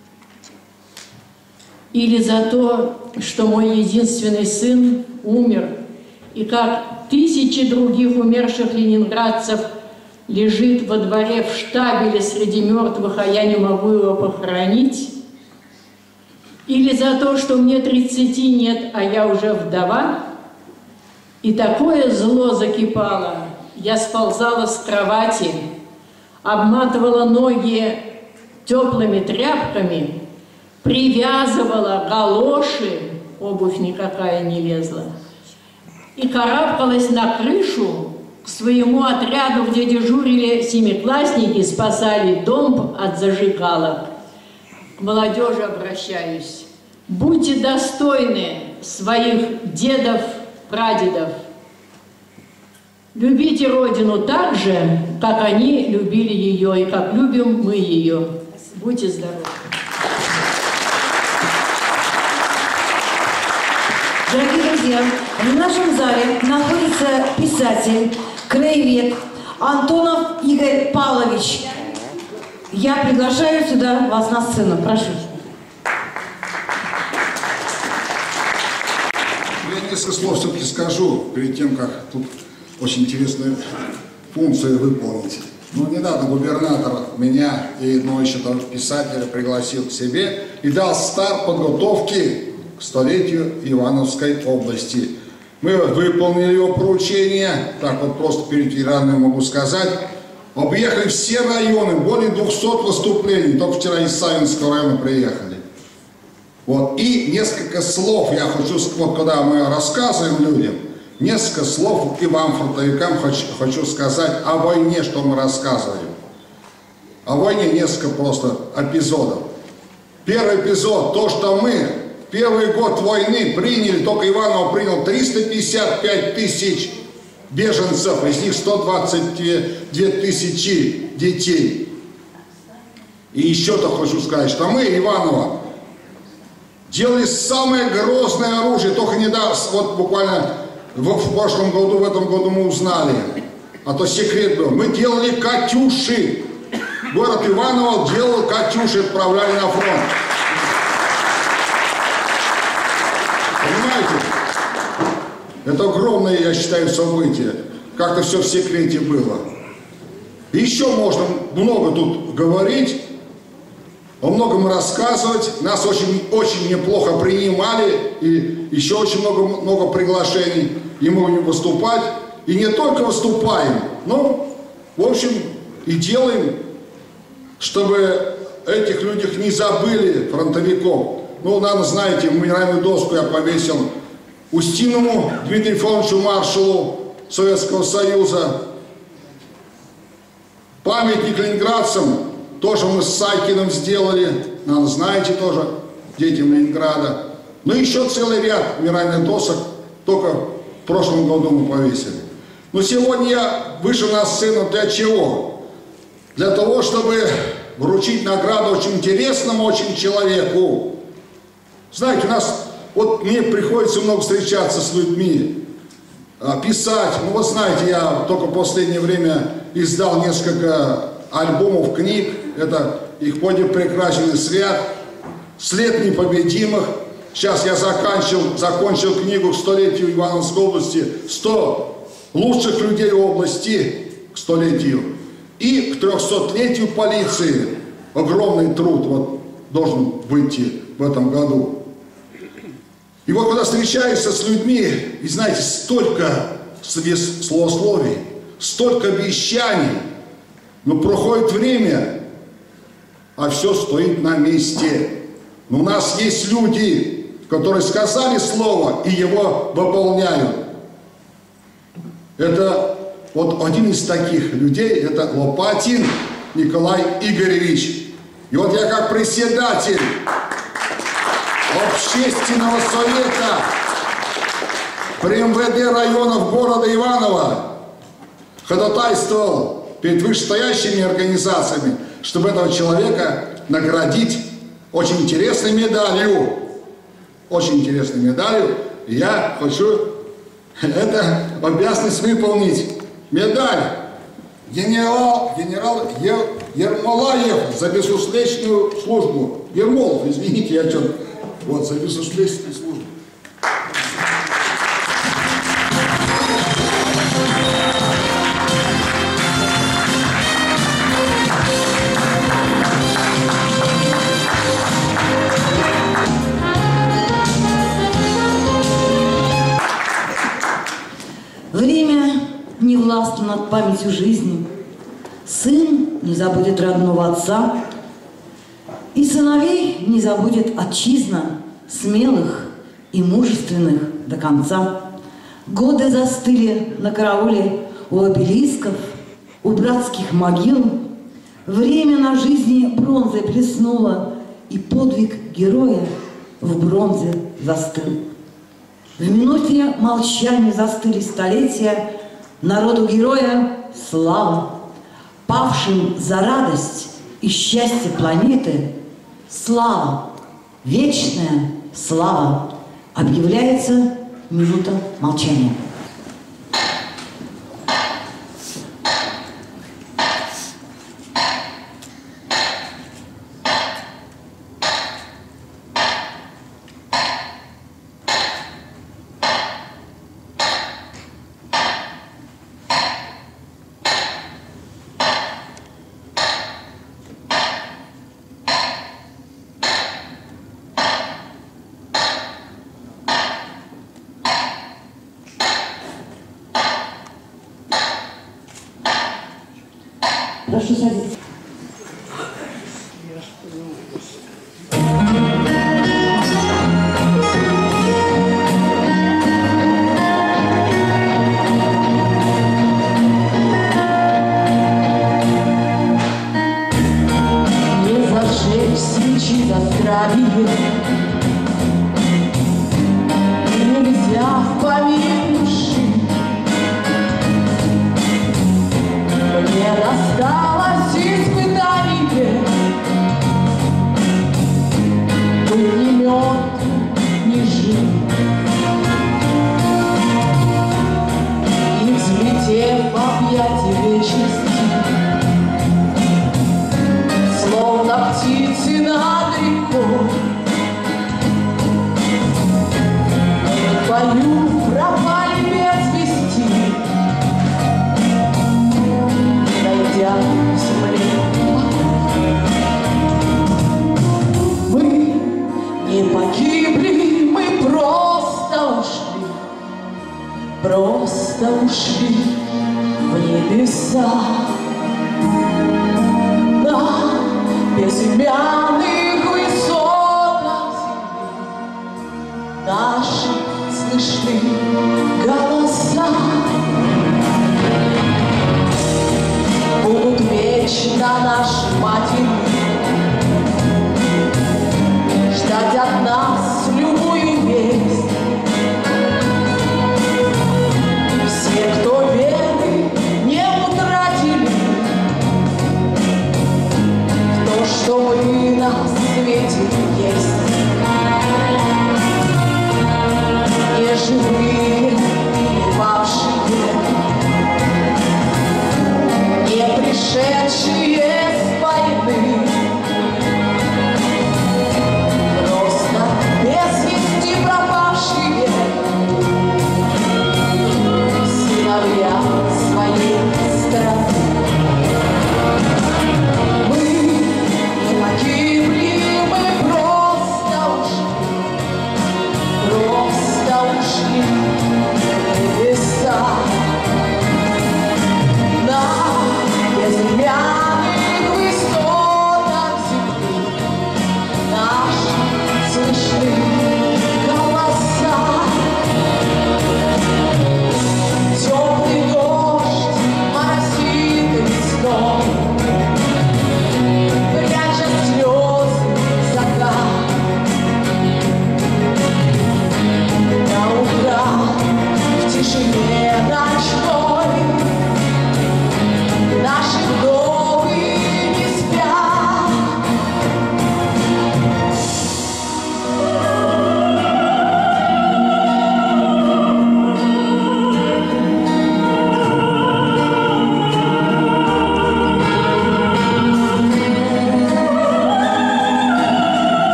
Или за то, что мой единственный сын умер, и как тысячи других умерших ленинградцев лежит во дворе в штабеле среди мертвых, а я не могу его похоронить. Или за то, что мне тридцати нет, а я уже вдова? И такое зло закипало. Я сползала с кровати, обматывала ноги теплыми тряпками, привязывала галоши, обувь никакая не лезла, и карабкалась на крышу к своему отряду, где дежурили семиклассники, спасали дом от зажигалок. К молодежи обращаюсь. Будьте достойны своих дедов, прадедов. Любите Родину так же, как они любили ее, и как любим мы ее. Будьте здоровы. Дорогие друзья, в нашем зале находится писатель, краевед Антонов Игорь Павлович. Я приглашаю сюда вас на сцену. Прошу. Я несколько слов все-таки скажу, перед тем, как тут очень интересную функцию выполнить. Ну, недавно губернатор меня и одного еще там писателя пригласил к себе и дал старт подготовки к столетию Ивановской области. Мы выполнили его поручение, так вот просто перед ветеранами могу сказать. Объехали все районы, более двухсот выступлений, только вчера из Савинского района приехали. Вот. И несколько слов я хочу, вот когда мы рассказываем людям, несколько слов и вам, фронтовикам, хочу, хочу сказать о войне, что мы рассказываем. О войне несколько просто эпизодов. Первый эпизод, то, что мы в первый год войны приняли, только Иваново принял триста пятьдесят пять тысяч беженцев, из них сто двадцать две тысячи детей. И еще-то хочу сказать, что мы, Иваново, делали самое грозное оружие, только недавно, вот буквально в, в прошлом году, в этом году мы узнали, а то секрет был, мы делали «Катюши». Город Иваново делал «Катюши», отправляли на фронт. Понимаете? Это огромное, я считаю, событие. Как-то все в секрете было. И еще можно много тут говорить, о многом рассказывать. Нас очень, очень неплохо принимали, и еще очень много, много приглашений. И мы будем выступать. И не только выступаем, но, в общем, и делаем, чтобы этих людей не забыли, фронтовиков. Ну, наверное, знаете, мемориальную доску я повесил Устинову Дмитрию Федоровичу, маршалу Советского Союза. Памятник ленинградцам тоже мы с Сайкиным сделали, наверное, знаете тоже, детям Ленинграда. Ну и еще целый ряд мемориальных досок только в прошлом году мы повесили. Но сегодня я вышел на сцену для чего? Для того, чтобы вручить награду очень интересному очень человеку. Знаете, у нас, вот мне приходится много встречаться с людьми, писать. Ну вот знаете, я только в последнее время издал несколько альбомов, книг. Это их поднят прекрасный свят, след непобедимых. Сейчас я закончил, закончил книгу к столетию Ивановской области, сто лучших людей области к столетию. И к трехсотлетию полиции. Огромный труд вот, должен выйти в этом году. И вот когда встречаешься с людьми, и знаете, столько словословий, столько обещаний, но проходит время, а все стоит на месте. Но у нас есть люди, которые сказали слово и его выполняют. Это вот один из таких людей, это Лопатин Николай Игоревич. И вот я как председатель Общественного совета при эм вэ дэ районов города Иваново ходатайствовал перед вышестоящими организациями, чтобы этого человека наградить очень интересной медалью. Очень интересной медалью. И я хочу эту обязанность выполнить. Медаль генерал, генерал Ермолаев за безусловную службу. Ермолов, извините, я что-то... Вот, за безусловную службу. властна над памятью жизни. Сын не забудет родного отца, и сыновей не забудет отчизна, смелых и мужественных до конца. Годы застыли на карауле у обелисков, у братских могил. Время на жизни бронзой блеснуло, и подвиг героя в бронзе застыл. В минуте молчания застыли столетия, народу героя слава, павшим за радость и счастье планеты слава, вечная слава. Объявляется минута молчания. Прошу садиться. Не зажечь свечи за здравие, нельзя в память души. Мне досталось испытание, быть не мертв, не жив. И взлетев в объятия вечности, словно птицы над рекой, в бою пропали без вести. Найдя земли, мы не погибли, мы просто ушли, просто ушли в небеса на безымянных высотах земли. Наши слышны голоса будут вечно наши матери ждать от нас любую весть. Все, кто веры не утратили, в то, что мы на свете есть, не живые и павшие, не пришедшие с войны, просто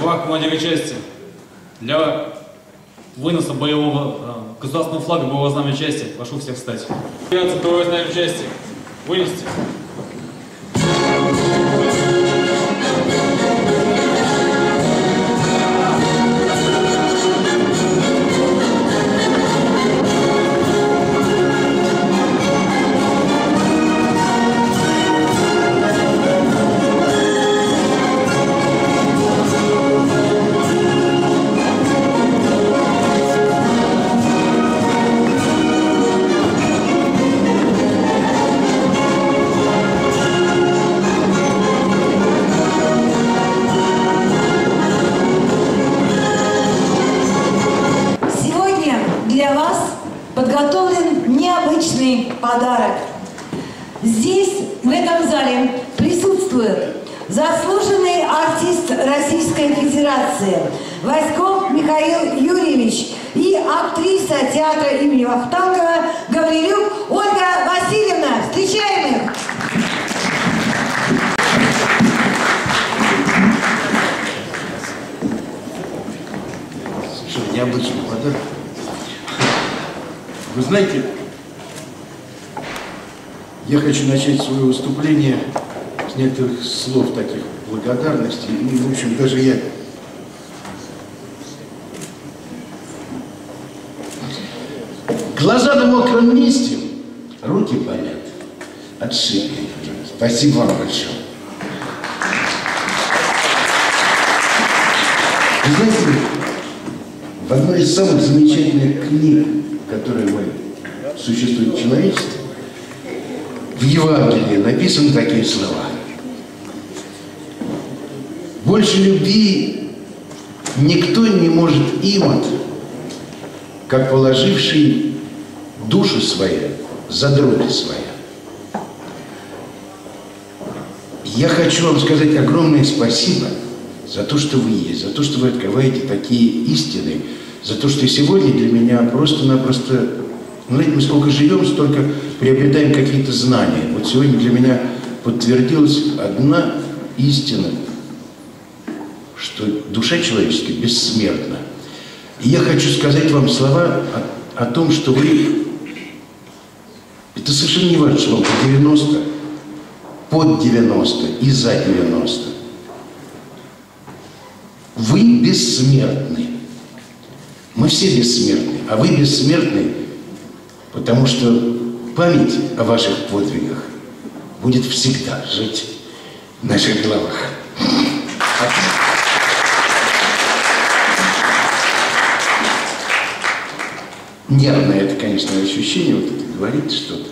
правах командира части для выноса боевого э, государственного флага боевого знамени части. Прошу всех встать. Боевое знамя части. Вынести. подготовлен необычный подарок. Здесь, в этом зале, присутствует заслуженный артист Российской Федерации Васьков Михаил Юрьевич и актриса театра имени Вахтангова Гаврилюк Ольга Васильевна. Встречаем их! Совершенно необычный подарок. Вы знаете, я хочу начать свое выступление с некоторых слов таких благодарности. И, в общем, даже я глаза на мокром месте, руки болят. Отшибли, пожалуйста. Спасибо вам большое. Вы знаете, в одной из самых замечательных книг, которые существуют в человечестве, в Евангелии написаны такие слова. Больше любви никто не может имать, как положивший душу свою за дроби своя. Я хочу вам сказать огромное спасибо за то, что вы есть, за то, что вы открываете такие истины, за то, что сегодня для меня просто-напросто, знаете, мы сколько живем, столько приобретаем какие-то знания. Вот сегодня для меня подтвердилась одна истина, что душа человеческая бессмертна. И я хочу сказать вам слова о, о том, что вы, это совершенно не важно, что вам по девяносто, под девяносто и за девяносто. Вы бессмертны. Мы все бессмертны, а вы бессмертны, потому что память о ваших подвигах будет всегда жить в наших головах. Нервное это, конечно, ощущение, вот это говорит что-то.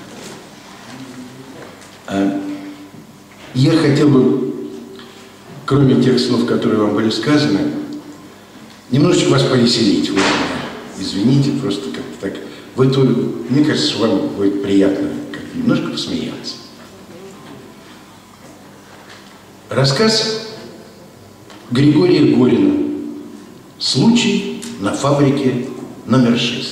А я хотел бы, кроме тех слов, которые вам были сказаны, немножечко вас повеселить. Вы меня извините, просто как-то так. В эту, мне кажется, что вам будет приятно как-то немножко посмеяться. Рассказ Григория Горина. Случай на фабрике номер шесть.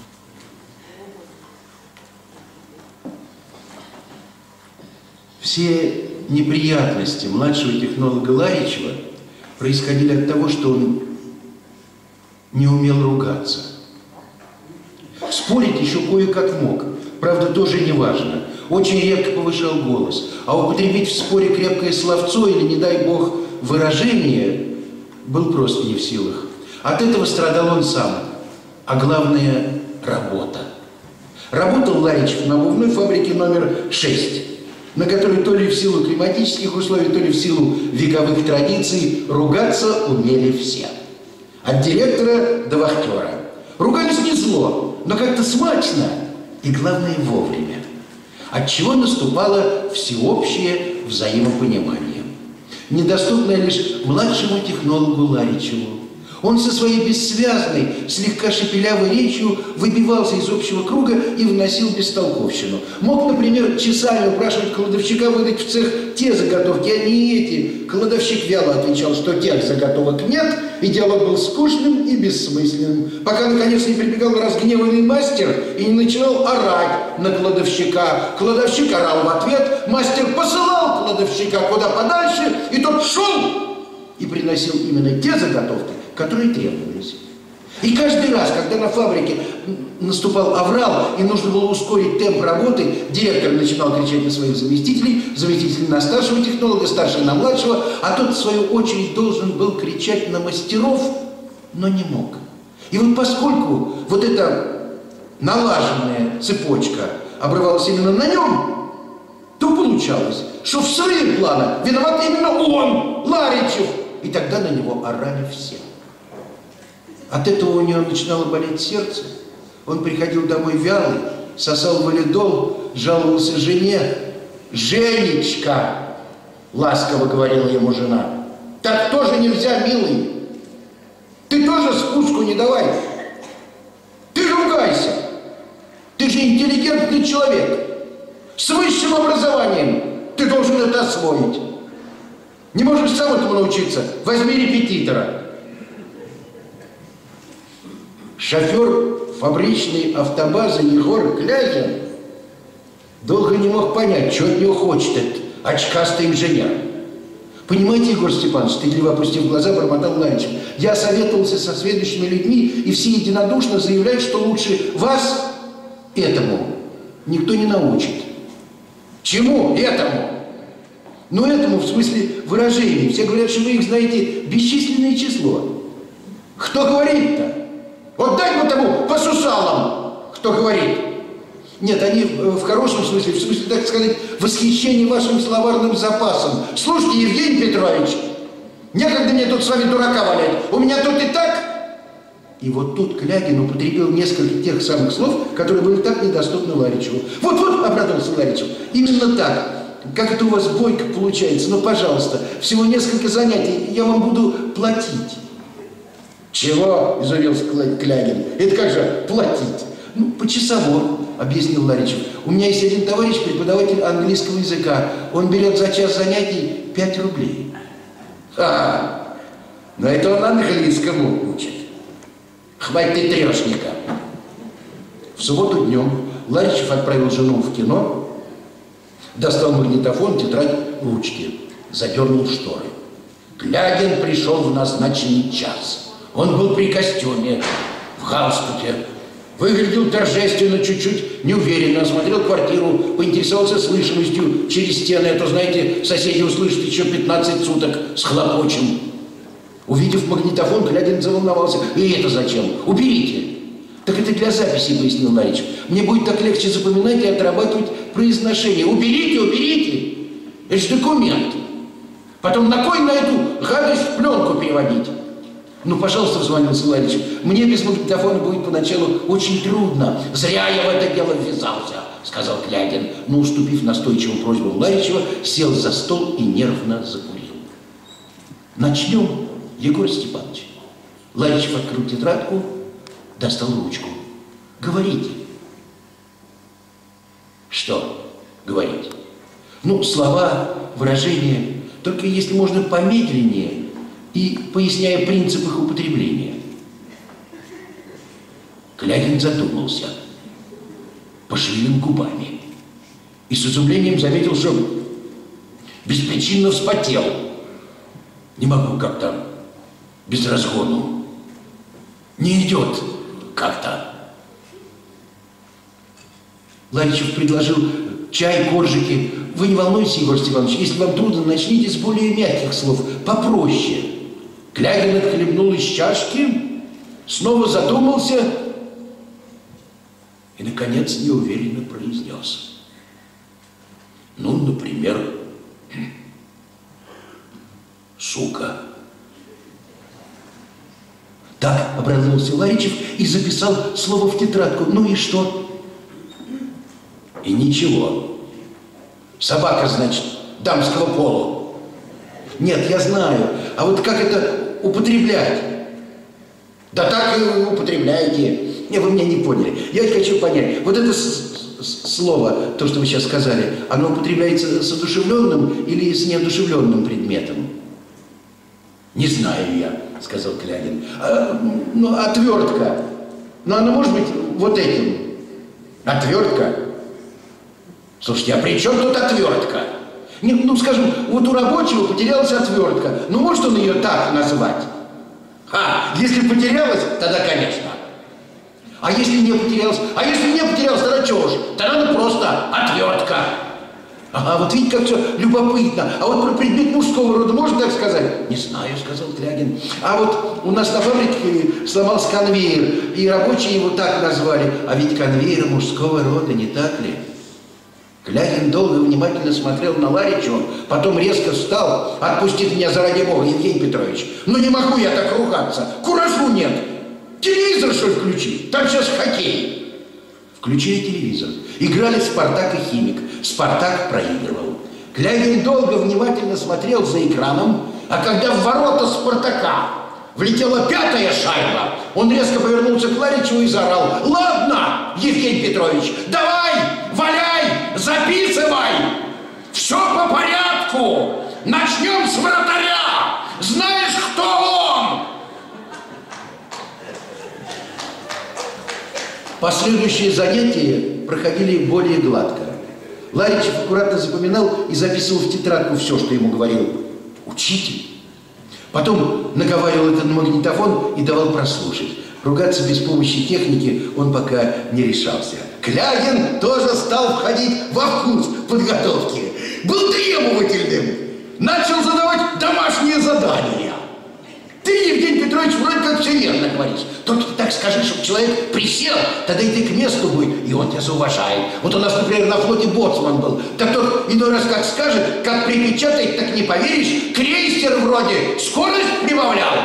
Все неприятности младшего технолога Ларичева происходили от того, что он не умел ругаться. Спорить еще кое-как мог, правда, тоже не важно. Очень редко повышал голос, а употребить в споре крепкое словцо или, не дай бог, выражение был просто не в силах. От этого страдал он сам, а главное – работа. Работал Ларичев на обувной фабрике номер шесть, на которой то ли в силу климатических условий, то ли в силу вековых традиций ругаться умели все. От директора до вахтера. Ругались не зло, но как-то смачно и, главное, вовремя. Отчего наступало всеобщее взаимопонимание, недоступное лишь младшему технологу Ларичеву. Он со своей бессвязной, слегка шепелявой речью выбивался из общего круга и вносил бестолковщину. Мог, например, часами упрашивать кладовщика выдать в цех те заготовки, а не эти. Кладовщик вяло отвечал, что тех заготовок нет, и диалог был скучным и бессмысленным. Пока, наконец, не прибегал разгневанный мастер и не начинал орать на кладовщика. Кладовщик орал в ответ, мастер посылал кладовщика куда подальше, и тот шел и приносил именно те заготовки, которые требовались. И каждый раз, когда на фабрике наступал аврал и нужно было ускорить темп работы, директор начинал кричать на своих заместителей, заместитель на старшего технолога, старший на младшего, а тот, в свою очередь, должен был кричать на мастеров, но не мог. И вот поскольку вот эта налаженная цепочка обрывалась именно на нем, то получалось, что в срыве плана виноват именно он, Ларичев, и тогда на него орали все. От этого у него начинало болеть сердце. Он приходил домой вялый, сосал валидол, жаловался жене. «Женечка!» — ласково говорила ему жена. «Так тоже нельзя, милый. Ты тоже спуску не давай. Ты ругайся. Ты же интеллигентный человек. С высшим образованием. Ты должен это освоить. Не можешь сам этому научиться? Возьми репетитора». Шофер фабричной автобазы Егор Клягин долго не мог понять, что от него хочет этот очкастый инженер. «Понимаете, Егор Степанович, стыдливо опустив глаза, бормотал Ларичев, я советовался со следующими людьми, и все единодушно заявляют, что лучше вас этому никто не научит». «Чему этому?» «Ну, этому в смысле выражений. Все говорят, что вы их знаете бесчисленное число». «Кто говорит-то? Вот дай бы тому по сусалам, кто говорит». Нет, они в хорошем смысле, в смысле, так сказать, восхищение вашим словарным запасом. Слушайте, Евгений Петрович, некогда мне тут с вами дурака валять. У меня тут и так. И вот тут Клягин употребил несколько тех самых слов, которые были так недоступны Ларичеву. Вот-вот, обрадовался Ларичев, именно так. Как это у вас бойко получается? Ну, пожалуйста, всего несколько занятий, я вам буду платить. «Чего?» – изумился Клягин. «Это как же платить?» «Ну, почасово», – объяснил Ларичев. «У меня есть один товарищ, преподаватель английского языка. Он берет за час занятий пять рублей». «А, но это он английскому учит. Хватит ты трешника». В субботу днем Ларичев отправил жену в кино, достал магнитофон, тетрадь, ручки, задернул шторы. Клягин пришел в назначенный час. Он был при костюме, в галстуке, выглядел торжественно, чуть-чуть неуверенно, осмотрел квартиру, поинтересовался слышимостью через стены, а то, знаете, соседи услышат еще пятнадцать суток с хлопочем. Увидев магнитофон, Клягин заволновался. «И это зачем? Уберите!» «Так это для записи», — пояснил Ларичев. «Мне будет так легче запоминать и отрабатывать произношение. Уберите, уберите! Это же документ. Потом на кой на эту гадость в пленку переводить?» «Ну, пожалуйста», — взмолился Ларичев, «мне без магнитофона будет поначалу очень трудно». «Зря я в это дело ввязался», — сказал Клягин, но, уступив настойчивым просьбам Ларичева, сел за стол и нервно закурил. «Начнем, Егор Степанович». Ларичев открыл тетрадку, достал ручку. «Говорите». «Что говорить?» «Ну, слова, выражения, только если можно помедленнее и поясняя принцип их употребления». Клягин задумался, пошевелил губами и с изумлением заметил, что беспричинно вспотел. «Не могу как-то, без разгону. Не идет как-то». Ларичев предложил чай, коржики. «Вы не волнуйтесь, Егор Степанович, если вам трудно, начните с более мягких слов, попроще». Клягин отхлебнул из чашки, снова задумался и, наконец, неуверенно произнес. «Ну, например, сука». Так обрадовался Ларичев и записал слово в тетрадку. «Ну и что?» «И ничего. Собака, значит, дамского пола». «Нет, я знаю. А вот как это употреблять?» «Да так и употребляйте». Не, вы меня не поняли. Я хочу понять. Вот это слово, то, что вы сейчас сказали, оно употребляется с одушевленным или с неодушевленным предметом? «Не знаю я», — сказал Клягин. А, ну, отвертка. Ну, она может быть вот этим. Отвертка? Слушайте, а при чем тут отвертка? Не, ну, скажем, вот у рабочего потерялась отвертка. Ну, может он ее так назвать? А, если потерялась, тогда, конечно. А если не потерялась? А если не потерялась, тогда чего ж? Тогда ну просто отвертка. Ага, вот видите, как все любопытно. А вот про предмет мужского рода можно так сказать? Не знаю, сказал Клягин. А вот у нас на фабрике сломался конвейер, и рабочие его так назвали. А ведь конвейер мужского рода, не так ли? Клягин долго и внимательно смотрел на Ларича, потом резко встал. Отпустите меня, заради бога, Евгений Петрович. Ну не могу я так ругаться. Куражу нет. Телевизор, что ли, включи? Там сейчас хоккей. Включили телевизор. Играли «Спартак» и «Химик». «Спартак» проигрывал. Клягин долго внимательно смотрел за экраном, а когда в ворота «Спартака» влетела пятая шайба, он резко повернулся к Ларичу и заорал: «Ладно, Евгений Петрович, давай, валяй, записывай! Все по порядку! Начнем с вратаря! Знаешь, кто он?» Последующие занятия проходили более гладко. Ларичев аккуратно запоминал и записывал в тетрадку все, что ему говорил учитель. Потом наговаривал это на магнитофон и давал прослушать. Ругаться без помощи техники он пока не решался. Клягин тоже стал входить во вкус подготовки. Был требовательным. Начал задавать домашние задания. Ты, Евгений Петрович, вроде как все верно говоришь. Только так скажи, чтобы человек присел, тогда и ты к месту будет, и он тебя зауважает. Вот у нас, например, на флоте боцман был. Так тот иной раз как скажет, как припечатает, так не поверишь, крейсер вроде скорость прибавлял.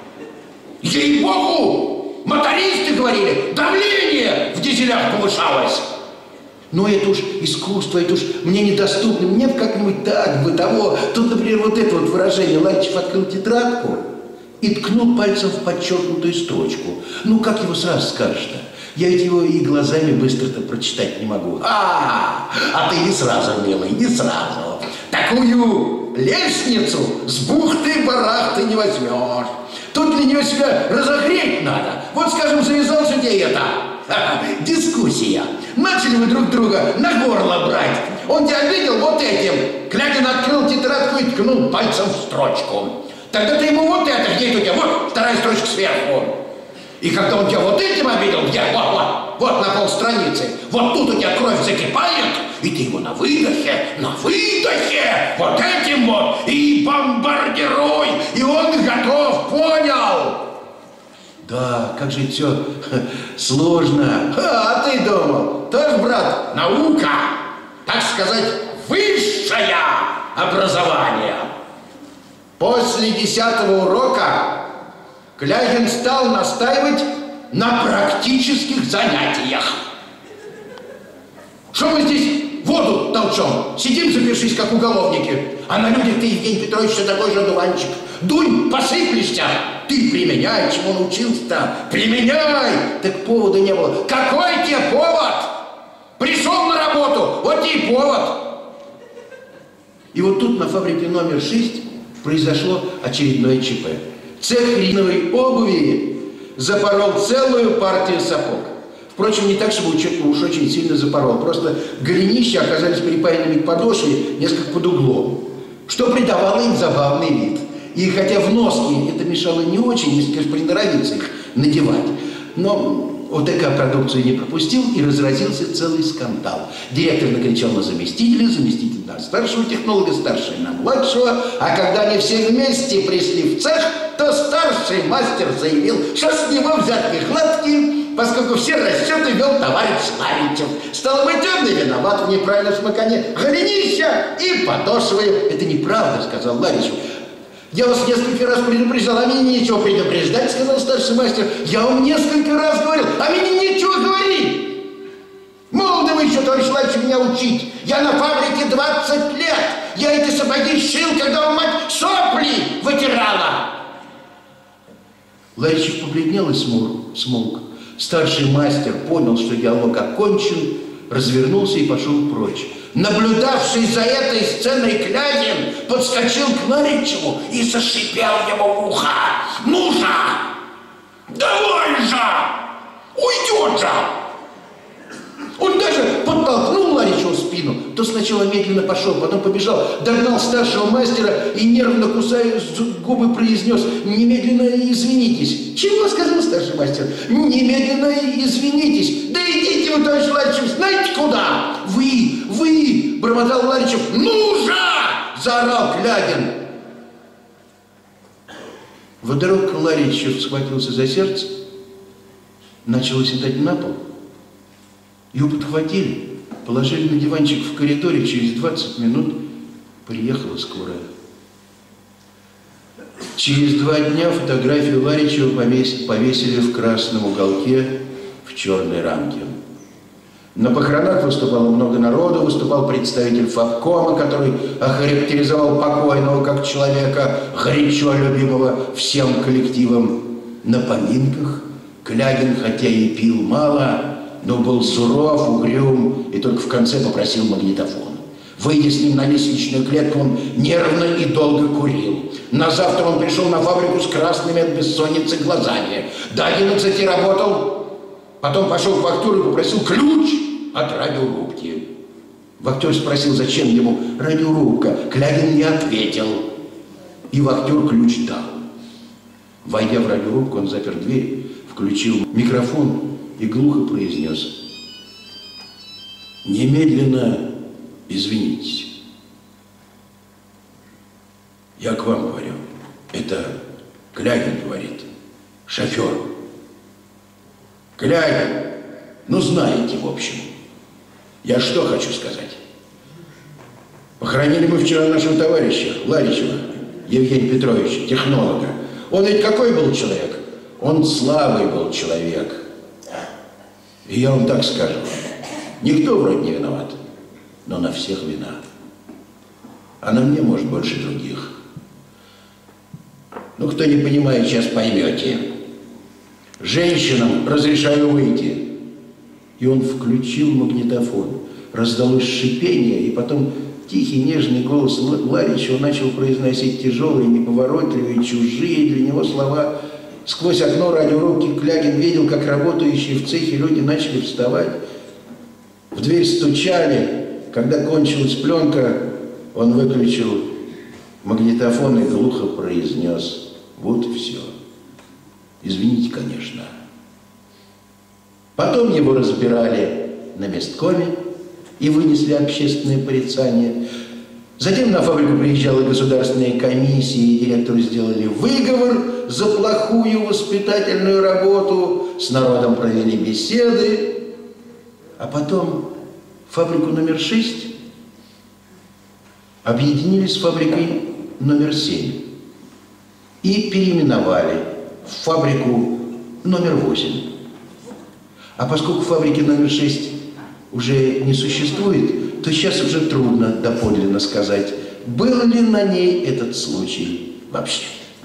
Ей-богу, мотористы говорили, давление в дизелях повышалось. Но это уж искусство, это уж мне недоступно. Мне как-нибудь так, бытово. Тут, например, вот это вот выражение. Ларичев открыл тетрадку и ткнул пальцем в подчеркнутую строчку. Ну, как его сразу скажешь-то? Я ведь его и глазами быстро-то прочитать не могу. А, а ты не сразу, милый, не сразу. Такую лестницу с бухты-барахты не возьмешь. Тут для нее себя разогреть надо. Вот, скажем, завязался тебе это. Ха-ха, дискуссия. Начали вы друг друга на горло брать. Он тебя обидел вот этим. Клягин открыл тетрадку и ткнул пальцем в строчку. Тогда ты ему вот это, где это у тебя? Вот вторая строчка сверху. И когда он тебя вот этим обидел, где? Вот, вот, вот на полстраницы. Вот тут у тебя кровь закипает, и ты его на выдохе, на выдохе, вот этим вот, и бомбардируй, и он готов, понял? Да, как же все сложно. А ты думал, тоже, брат, наука, так сказать, высшее образование. После десятого урока Клягин стал настаивать на практических занятиях. Что мы здесь воду толчем? Сидим, запершись, как уголовники. А на людях ты, Евгений Петрович, все такой же одуванчик. Дунь, посыплешься. Ты применяй, чему научился-то. Применяй. Так повода не было. Какой тебе повод? Пришел на работу, вот тебе и повод. И вот тут на фабрике номер шесть произошло очередное ЧП. Цех резиновой обуви запорол целую партию сапог. Впрочем, не так, чтобы уж очень сильно запорол. Просто голенища оказались припаянными к подошве несколько под углом, что придавало им забавный вид. И хотя в носке это мешало не очень, если, конечно, приноровиться их надевать, но ОТК продукцию не пропустил, и разразился целый скандал. Директор накричал на заместителя, заместитель на старшего технолога, старший на младшего, а когда они все вместе пришли в цех, то старший мастер заявил, что с него взятки гладкие, поскольку все расчеты вел товарищ Ларичев. Стало быть, он и виноват в неправильном смыкании голенища и подошвы. Это неправда, сказал Ларичев. Я вас несколько раз предупреждал, а мне нечего предупреждать, сказал старший мастер. Я вам несколько раз говорил, а мне нечего говорить. Молоды вы еще, товарищ Ларичев, меня учить. Я на фабрике двадцать лет. Я эти сапоги шил, когда вам мать сопли вытирала. Ларичев побледнел и смолк. Старший мастер понял, что диалог окончен, развернулся и пошел прочь. Наблюдавший за этой сценой Клягин подскочил к Ларичеву и зашипел ему в ухо. Ну же! Давай же! Уйдет же! Он даже подтолкнул Ларичева в спину. То сначала медленно пошел, потом побежал, догнал старшего мастера и, нервно кусая губы, произнес: «Немедленно извинитесь». «Чего?» — сказал старший мастер. «Немедленно извинитесь». «Да идите вы, товарищ Ларичев, знаете куда?» «Вы, вы!» — бормотал Ларичев. «Ну же!» — заорал Клягин. Вдруг Ларичев схватился за сердце, начал оседать на пол. Его подхватили, положили на диванчик в коридоре. Через двадцать минут приехала скорая. Через два дня фотографию Ларичева повесили в красном уголке в черной рамке. На похоронах выступало много народу, выступал представитель ФАПКОМа, который охарактеризовал покойного как человека, горячо любимого всем коллективом. На поминках Клягин, хотя и пил мало, но был суров, угрюм и только в конце попросил магнитофон. Выйдя с ним на лестничную клетку, он нервно и долго курил. На завтра он пришел на фабрику с красными от бессонницы глазами. До одиннадцати работал, потом пошел в вахту и попросил ключ от радиорубки. Вахтер спросил, зачем ему радиорубка. Клягин не ответил, и вахтер ключ дал. Войдя в радиорубку, он запер дверь, включил микрофон и глухо произнес: «Немедленно извинитесь. Я к вам говорю». Это Клягин говорит, шофер. Клягин, ну знаете, в общем. Я что хочу сказать. Похоронили мы вчера нашего товарища Ларичева Евгения Петровича, технолога. Он ведь какой был человек? Он слабый был человек. И я вам так скажу, никто вроде не виноват, но на всех вина. А на мне, может, больше других. Ну, кто не понимает, сейчас поймете. Женщинам разрешаю выйти. И он включил магнитофон. Раздалось шипение, и потом тихий, нежный голос Ларичева начал произносить тяжелые, неповоротливые, чужие для него слова. Сквозь окно радиорубки Клягин видел, как работающие в цехе люди начали вставать. В дверь стучали. Когда кончилась пленка, он выключил магнитофон и глухо произнес: «Вот и все. Извините, конечно». Потом его разбирали на месткоме и вынесли общественное порицание. Затем на фабрику приезжала государственная комиссия, и директору сделали выговор за плохую воспитательную работу, с народом провели беседы. А потом фабрику номер шесть объединили с фабрикой номер семь и переименовали в фабрику номер восемь. А поскольку фабрики номер шесть уже не существует, то сейчас уже трудно доподлинно сказать, был ли на ней этот случай вообще.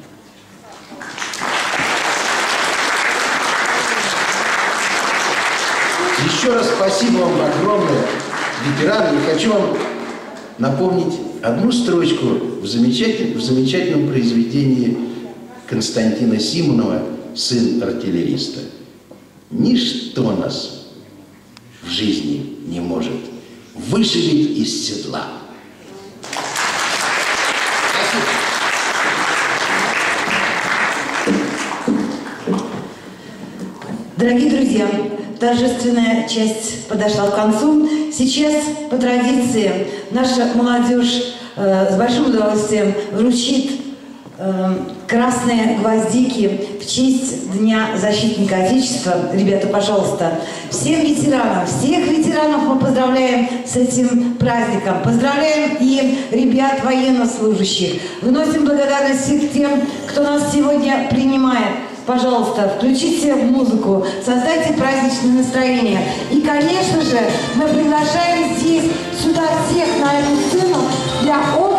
Еще раз спасибо вам огромное, ветераны, и хочу вам напомнить одну строчку в замечательном, в замечательном произведении Константина Симонова «Сын артиллериста». Ничто нас в жизни не может вышибить из седла. Дорогие друзья, торжественная часть подошла к концу. Сейчас, по традиции, наша молодежь э, с большим удовольствием вручит э, красные гвоздики в честь Дня защитника Отечества. Ребята, пожалуйста, всем ветеранам, всех ветеранов мы поздравляем с этим праздником. Поздравляем и ребят военнослужащих. Выносим благодарность всех тем, кто нас сегодня принимает. Пожалуйста, включите музыку, создайте праздничное настроение. И, конечно же, мы приглашаем здесь, сюда всех на эту сцену для